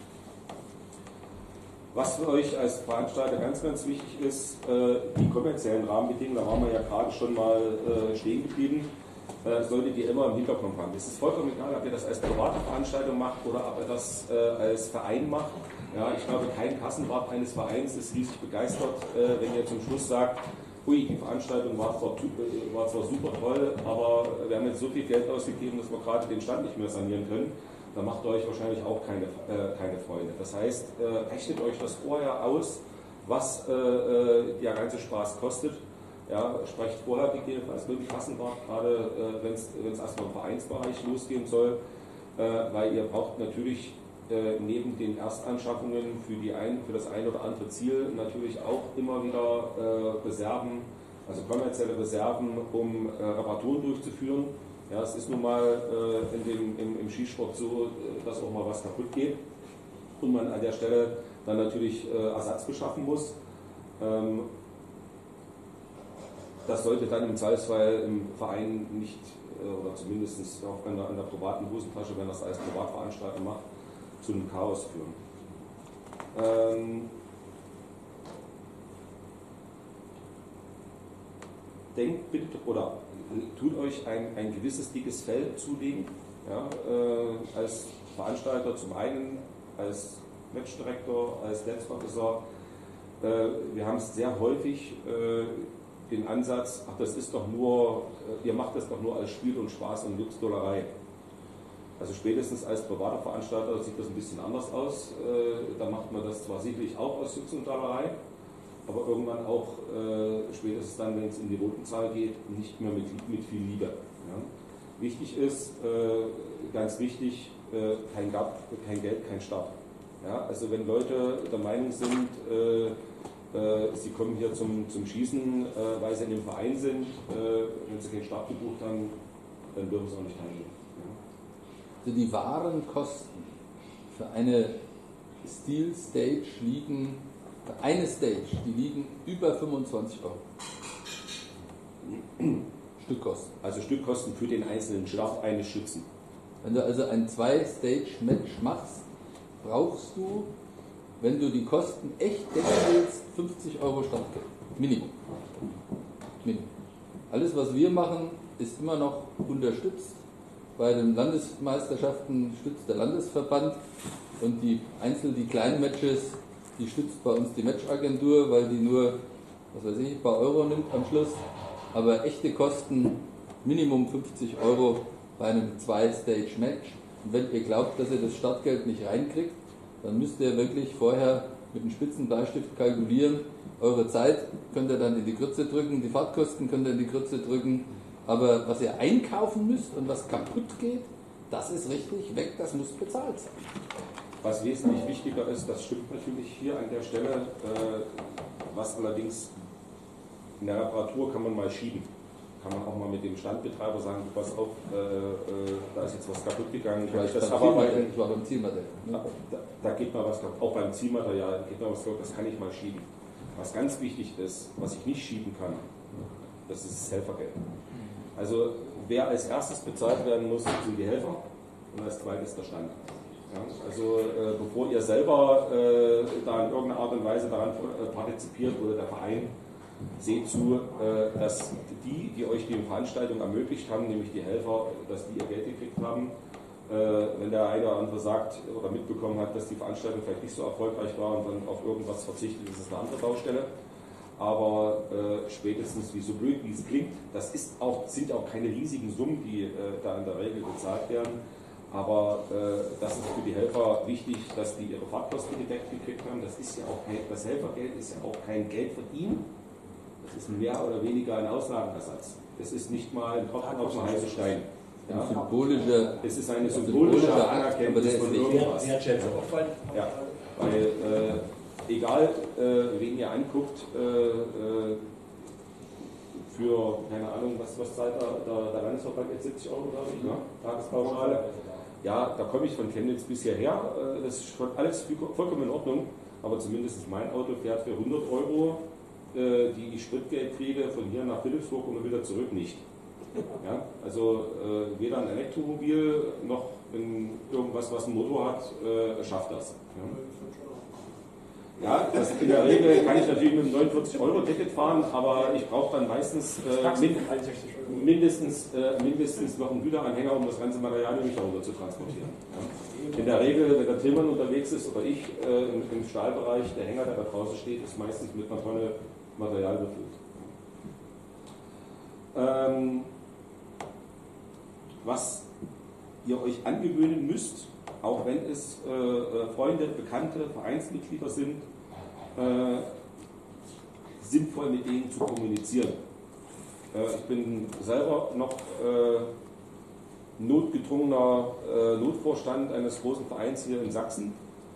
Was für euch als Veranstalter ganz, ganz wichtig ist, die kommerziellen Rahmenbedingungen, da waren wir ja gerade schon mal stehen geblieben, solltet ihr immer im Hinterkopf haben. Es ist vollkommen egal, ob ihr das als private Veranstaltung macht oder ob ihr das als Verein macht. Ja, ich glaube, kein Kassenwart eines Vereins ist riesig begeistert, wenn ihr zum Schluss sagt, ui, die Veranstaltung war zwar super toll, aber wir haben jetzt so viel Geld ausgegeben, dass wir gerade den Stand nicht mehr sanieren können. Da macht ihr euch wahrscheinlich auch keine Freunde. Das heißt, rechnet euch das vorher aus, was der ganze Spaß kostet. Ja, sprecht vorher gegebenenfalls mit dem Kassenwart, gerade wenn es erstmal im Vereinsbereich losgehen soll, weil ihr braucht natürlich neben den Erstanschaffungen für das ein oder andere Ziel natürlich auch immer wieder Reserven, also kommerzielle Reserven, um Reparaturen durchzuführen. Ja, es ist nun mal im Skisport so, dass auch mal was kaputt geht und man an der Stelle dann natürlich Ersatz beschaffen muss. Das sollte dann im Zweifelsfall im Verein nicht, oder zumindest auch an der privaten Hosentasche, wenn das als Privatveranstalter macht, zu einem Chaos führen. Denkt bitte oder tut euch ein gewisses dickes Fell zulegen. Ja, als Veranstalter zum einen, als Matchdirektor, als Dance Officer. Wir haben es sehr häufig den Ansatz, ach, das ist doch nur, ihr macht das doch nur als Spiel und Spaß und Glücksdollerei. Also spätestens als privater Veranstalter sieht das ein bisschen anders aus. Da macht man das zwar sicherlich auch aus Jux und Dollerei, aber irgendwann auch spätestens dann, wenn es in die Rotenzahl geht, nicht mehr mit viel Liebe. Ja. Wichtig ist, ganz wichtig, kein Geld, kein Start. Ja, also wenn Leute der Meinung sind, sie kommen hier zum Schießen, weil sie in dem Verein sind, wenn sie keinen Start gebucht haben, dann dürfen sie auch nicht teilnehmen. Ja. Also die wahren Kosten für eine Steel Stage liegen, für eine Stage, die liegen über 25 Euro. Stückkosten. Also Stückkosten für den einzelnen Start eines Schützen. Wenn du also ein 2-Stage-Match machst, brauchst du, wenn du die Kosten echt decken willst, 50 Euro Startgeld. Minimum. Alles, was wir machen, ist immer noch unterstützt. Bei den Landesmeisterschaften stützt der Landesverband und die kleinen Matches, die stützt bei uns die Matchagentur, weil die nur, was weiß ich, ein paar Euro nimmt am Schluss. Aber echte Kosten, Minimum 50 Euro bei einem 2-Stage-Match. Und wenn ihr glaubt, dass ihr das Startgeld nicht reinkriegt, dann müsst ihr wirklich vorher mit einem Spitzenbleistift kalkulieren. Eure Zeit könnt ihr dann in die Grütze drücken, die Fahrtkosten könnt ihr in die Grütze drücken. Aber was ihr einkaufen müsst und was kaputt geht, das ist richtig weg, das muss bezahlt sein. Was wesentlich wichtiger ist, das stimmt natürlich hier an der Stelle, was allerdings in der Reparatur kann man mal schieben. Kann man auch mal mit dem Standbetreiber sagen, pass auf, da ist jetzt was kaputt gegangen. Das war beim Zielmodell. Ne? Da geht mal was kaputt, auch beim Zielmaterial geht mal was kaputt, das kann ich mal schieben. Was ganz wichtig ist, was ich nicht schieben kann, das ist das Helfergeld. Also wer als erstes bezahlt werden muss, sind die Helfer und als zweites der Stand. Ja, also bevor ihr selber da in irgendeiner Art und Weise daran partizipiert oder der Verein, seht zu, dass die euch die Veranstaltung ermöglicht haben, nämlich die Helfer, dass die ihr Geld gekriegt haben. Wenn der eine oder andere sagt oder mitbekommen hat, dass die Veranstaltung vielleicht nicht so erfolgreich war und dann auf irgendwas verzichtet, ist es eine andere Baustelle. Aber spätestens, wie so blöd wie es klingt, sind auch keine riesigen Summen, die da in der Regel bezahlt werden. Aber das ist für die Helfer wichtig, dass die ihre Fahrtkosten gedeckt gekriegt haben. Das Helfergeld ist ja auch kein Geld verdienen. Das ist mehr oder weniger ein Auslagenersatz. Es ist nicht mal ein Tropfen auf dem heißen Stein. Ja? Es ist eine symbolische Anerkennung von irgendwas. Ja, weil egal, wen ihr anguckt, für, keine Ahnung, was zahlt der Landesverband jetzt 70 Euro, glaube ich, ne? Tagespauschale. Ja, da komme ich von Chemnitz bis hierher, das ist schon alles vollkommen in Ordnung, aber zumindest mein Auto fährt für 100 Euro, die ich Spritgeld kriege, von hier nach Philipsburg und wieder zurück nicht. Ja, also weder ein Elektromobil noch irgendwas, was einen Motor hat, schafft das. Ja, in der Regel kann ich natürlich mit einem 49-Euro-Ticket fahren, aber ich brauche dann meistens mindestens noch einen Güteranhänger, um das ganze Material nämlich darunter zu transportieren. Ja. In der Regel, wenn der Tillmann unterwegs ist oder ich im Stahlbereich, der Hänger, der da draußen steht, ist meistens mit einer Tonne Material befüllt. Was ihr euch angewöhnen müsst, auch wenn es Freunde, Bekannte, Vereinsmitglieder sind, sinnvoll mit denen zu kommunizieren. Ich bin selber noch notgedrungener Notvorstand eines großen Vereins hier in Sachsen.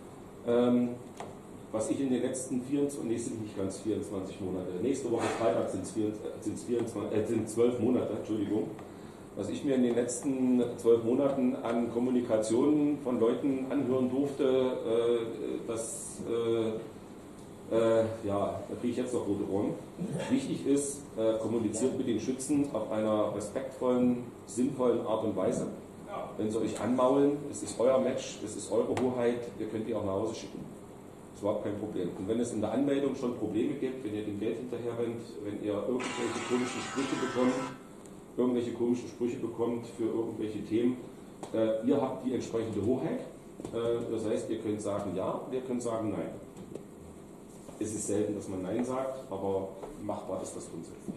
Was ich in den letzten 24 Monate, nächste Woche Freitag sind es 12 Monate, Entschuldigung, was ich mir in den letzten 12 Monaten an Kommunikationen von Leuten anhören durfte, da kriege ich jetzt noch rote Ohren. Wichtig ist, kommuniziert mit den Schützen auf einer respektvollen, sinnvollen Art und Weise. Wenn sie euch anmaulen, es ist euer Match, es ist eure Hoheit, ihr könnt die auch nach Hause schicken. Das ist überhaupt kein Problem. Und wenn es in der Anmeldung schon Probleme gibt, wenn ihr dem Geld hinterher rennt, wenn ihr irgendwelche komischen Sprüche bekommt für irgendwelche Themen, Ihr habt die entsprechende Hoheit, das heißt, ihr könnt sagen ja, ihr könnt sagen nein. Es ist selten, dass man nein sagt, aber machbar ist das grundsätzlich.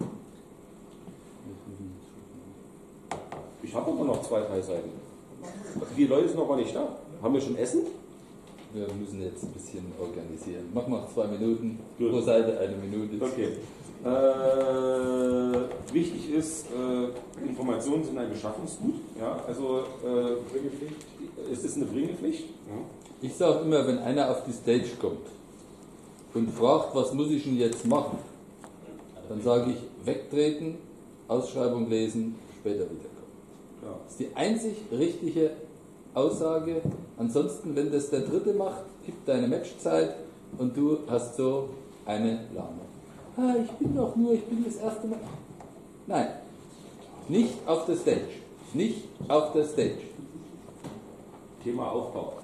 Ich habe aber noch 2, 3 Seiten. Die Leute sind noch gar nicht da. Haben wir schon Essen? Wir müssen jetzt ein bisschen organisieren. Mach mal 2 Minuten, Gut. pro Seite 1 Minute. Okay. Wichtig ist, Informationen sind ein Beschaffungsgut. Ja, also es ist eine Bringepflicht. Ja. Ich sage immer, wenn einer auf die Stage kommt und fragt, was muss ich denn jetzt machen, dann sage ich, wegtreten, Ausschreibung lesen, später wiederkommen. Ja. Das ist die einzig richtige Aussage. Ansonsten, wenn das der Dritte macht, gibt deine Matchzeit und du hast so eine Lahme. Ich bin das erste Mal. Nein, nicht auf der Stage. Nicht auf der Stage. Thema Aufbau.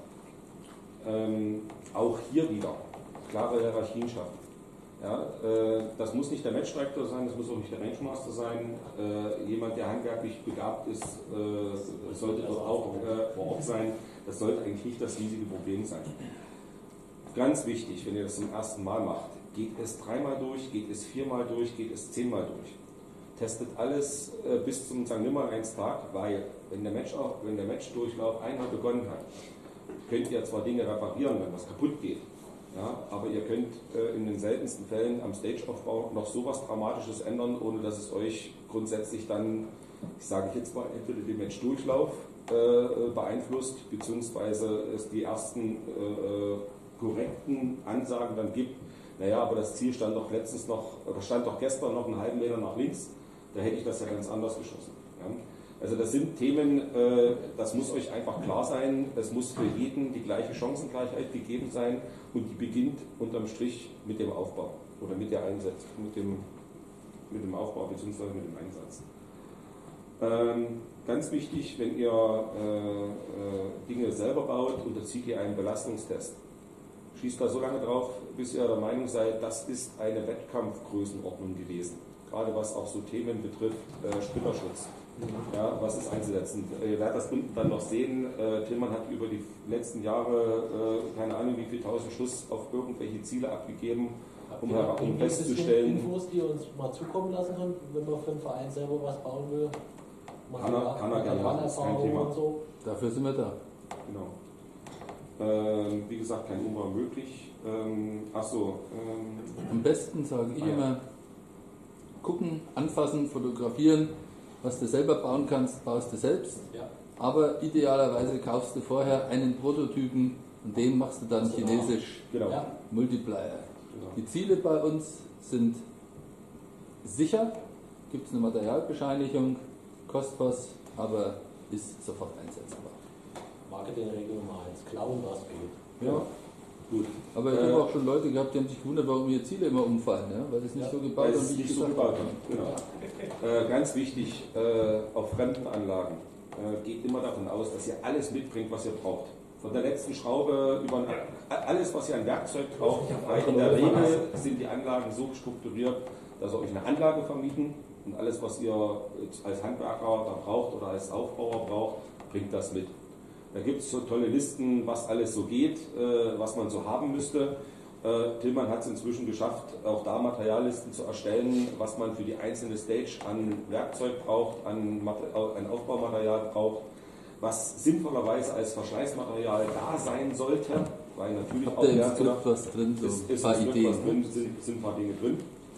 Auch hier wieder klare Hierarchien schaffen. Ja, das muss nicht der Matchdirektor sein, das muss auch nicht der Rangemaster sein. Jemand, der handwerklich begabt ist, sollte dort auch vor Ort sein. Das sollte eigentlich nicht das riesige Problem sein. Ganz wichtig, wenn ihr das zum ersten Mal macht, geht es 3-mal durch, geht es 4-mal durch, geht es 10-mal durch. Testet alles bis zum St. Nimmerleins-Tag, weil wenn der Matchdurchlauf einmal begonnen hat, könnt ihr zwar Dinge reparieren, wenn was kaputt geht, ja, aber ihr könnt in den seltensten Fällen am Stageaufbau noch so was Dramatisches ändern, ohne dass es euch grundsätzlich dann, ich sage jetzt mal, entweder den Matchdurchlauf beeinflusst, beziehungsweise es die ersten korrekten Ansagen dann gibt. Naja, aber das Ziel stand doch gestern noch einen halben Meter nach links, da hätte ich das ja ganz anders geschossen. Ja. Also das sind Themen, das muss euch einfach klar sein, es muss für jeden die gleiche Chancengleichheit gegeben sein und die beginnt unterm Strich mit dem Aufbau oder mit der Einsatz, mit dem Aufbau bzw. mit dem Einsatz. Ganz wichtig, wenn ihr Dinge selber baut, unterzieht ihr einen Belastungstest. Schießt da so lange drauf, bis ihr der Meinung seid, das ist eine Wettkampfgrößenordnung gewesen. Gerade was auch so Themen betrifft, Splitterschutz. Ja, was ist einzusetzen? Ihr werdet das dann noch sehen. Tillmann hat über die letzten Jahre keine Ahnung wie viel 1000 Schuss auf irgendwelche Ziele abgegeben, um festzustellen. Infos, die ihr uns mal zukommen lassen könnt, wenn man für einen Verein selber was bauen will. Kann er gerne machen, ist kein Thema. Und so. Dafür sind wir da. Genau. Wie gesagt, kein Umbau möglich. Am besten sage ich immer, gucken, anfassen, fotografieren. Was du selber bauen kannst, baust du selbst. Ja. Aber idealerweise kaufst du vorher einen Prototypen und den machst du dann chinesisch Multiplier. Genau. Die Ziele bei uns sind sicher, gibt es eine Materialbescheinigung, kostet was, aber ist sofort einsetzbar. Marketingregel Nummer 1, klauen was geht. Ja. Gut. Aber ich habe auch schon Leute gehabt, die haben sich gewundert, warum ihre Ziele immer umfallen, ja? Weil das nicht so gebaut ist. Weil es nicht so gebaut haben. Genau. Ganz wichtig, auf fremden Anlagen geht immer davon aus, dass ihr alles mitbringt, was ihr braucht. Von der letzten Schraube über alles, was ihr an Werkzeug braucht. In der Regel sind die Anlagen so strukturiert, dass ihr euch eine Anlage vermieten und alles, was ihr als Handwerker da braucht oder als Aufbauer braucht, bringt das mit. Da gibt es so tolle Listen, was alles so geht, was man so haben müsste. Tillmann hat es inzwischen geschafft, auch da Materiallisten zu erstellen, was man für die einzelne Stage an Werkzeug braucht, an Aufbaumaterial braucht, was sinnvollerweise als Verschleißmaterial da sein sollte, weil natürlich auch im Skript was drin, so ein paar Ideen, sind ein paar Dinge drin.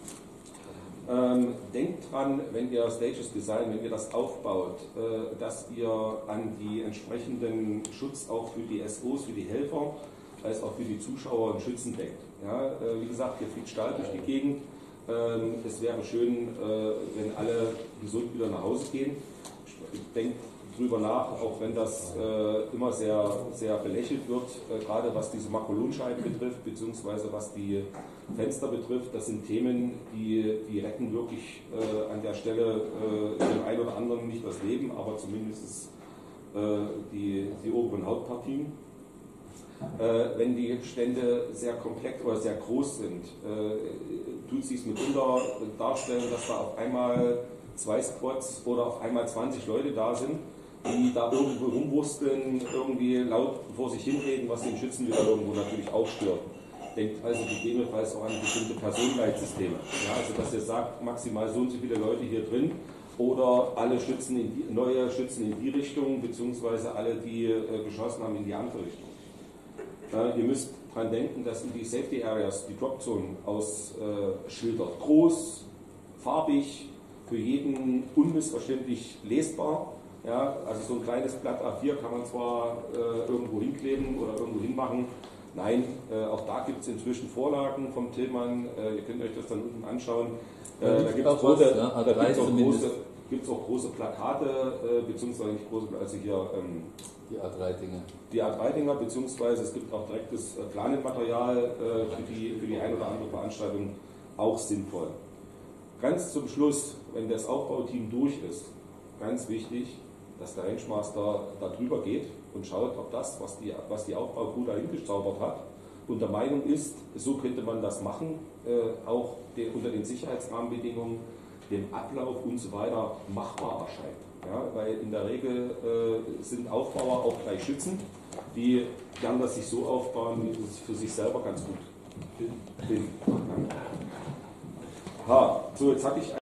Denkt dran, wenn ihr Stages designt, wenn ihr das aufbaut, dass ihr an die entsprechenden Schutz auch für die SOs, für die Helfer, als auch für die Zuschauer und Schützen denkt. Ja, wie gesagt, hier fliegt Stahl durch die Gegend. Es wäre schön, wenn alle gesund wieder nach Hause gehen. Denkt drüber nach, auch wenn das immer sehr, sehr belächelt wird, gerade was diese Makulonscheiben betrifft, beziehungsweise was die Fenster betrifft. Das sind Themen, die retten wirklich an der Stelle dem einen oder anderen nicht das Leben, aber zumindest die oberen Hautpartien. Wenn die Stände sehr komplex oder sehr groß sind, tut sich mitunter darstellen, dass da auf einmal 2 Squads oder auf einmal 20 Leute da sind. die da irgendwo rumwursteln, irgendwie laut vor sich hinreden, was den Schützen wieder irgendwo natürlich auch stört. Denkt also gegebenenfalls auch an bestimmte Personenleitsysteme. Ja, also dass ihr sagt, maximal so und so viele Leute hier drin oder alle Schützen neue Schützen in die Richtung, beziehungsweise alle, die geschossen haben, in die andere Richtung. Ihr müsst daran denken, dass in die Safety Areas die Dropzonen ausschildert. Groß, farbig, für jeden unmissverständlich lesbar. Ja, also so ein kleines Blatt A4 kann man zwar irgendwo hinkleben oder irgendwo hinmachen. Nein, auch da gibt es inzwischen Vorlagen vom Tillmann. Ihr könnt euch das dann unten anschauen. Da gibt es auch große Plakate, beziehungsweise nicht große, also hier die A3-Dinger. Die A3-Dinger, beziehungsweise es gibt auch direktes Planenmaterial für die ein oder andere Veranstaltung auch sinnvoll. Ganz zum Schluss, wenn das Aufbauteam durch ist, ganz wichtig, dass der Rangemaster da drüber geht und schaut, ob das, was die Aufbaucrew da hingezaubert hat, und der Meinung ist, so könnte man das machen, auch unter den Sicherheitsrahmenbedingungen, dem Ablauf und so weiter machbar erscheint. Ja, weil in der Regel sind Aufbauer auch gleich Schützen, die gern das sich so aufbauen, wie es für sich selber ganz gut finden. So, jetzt habe ich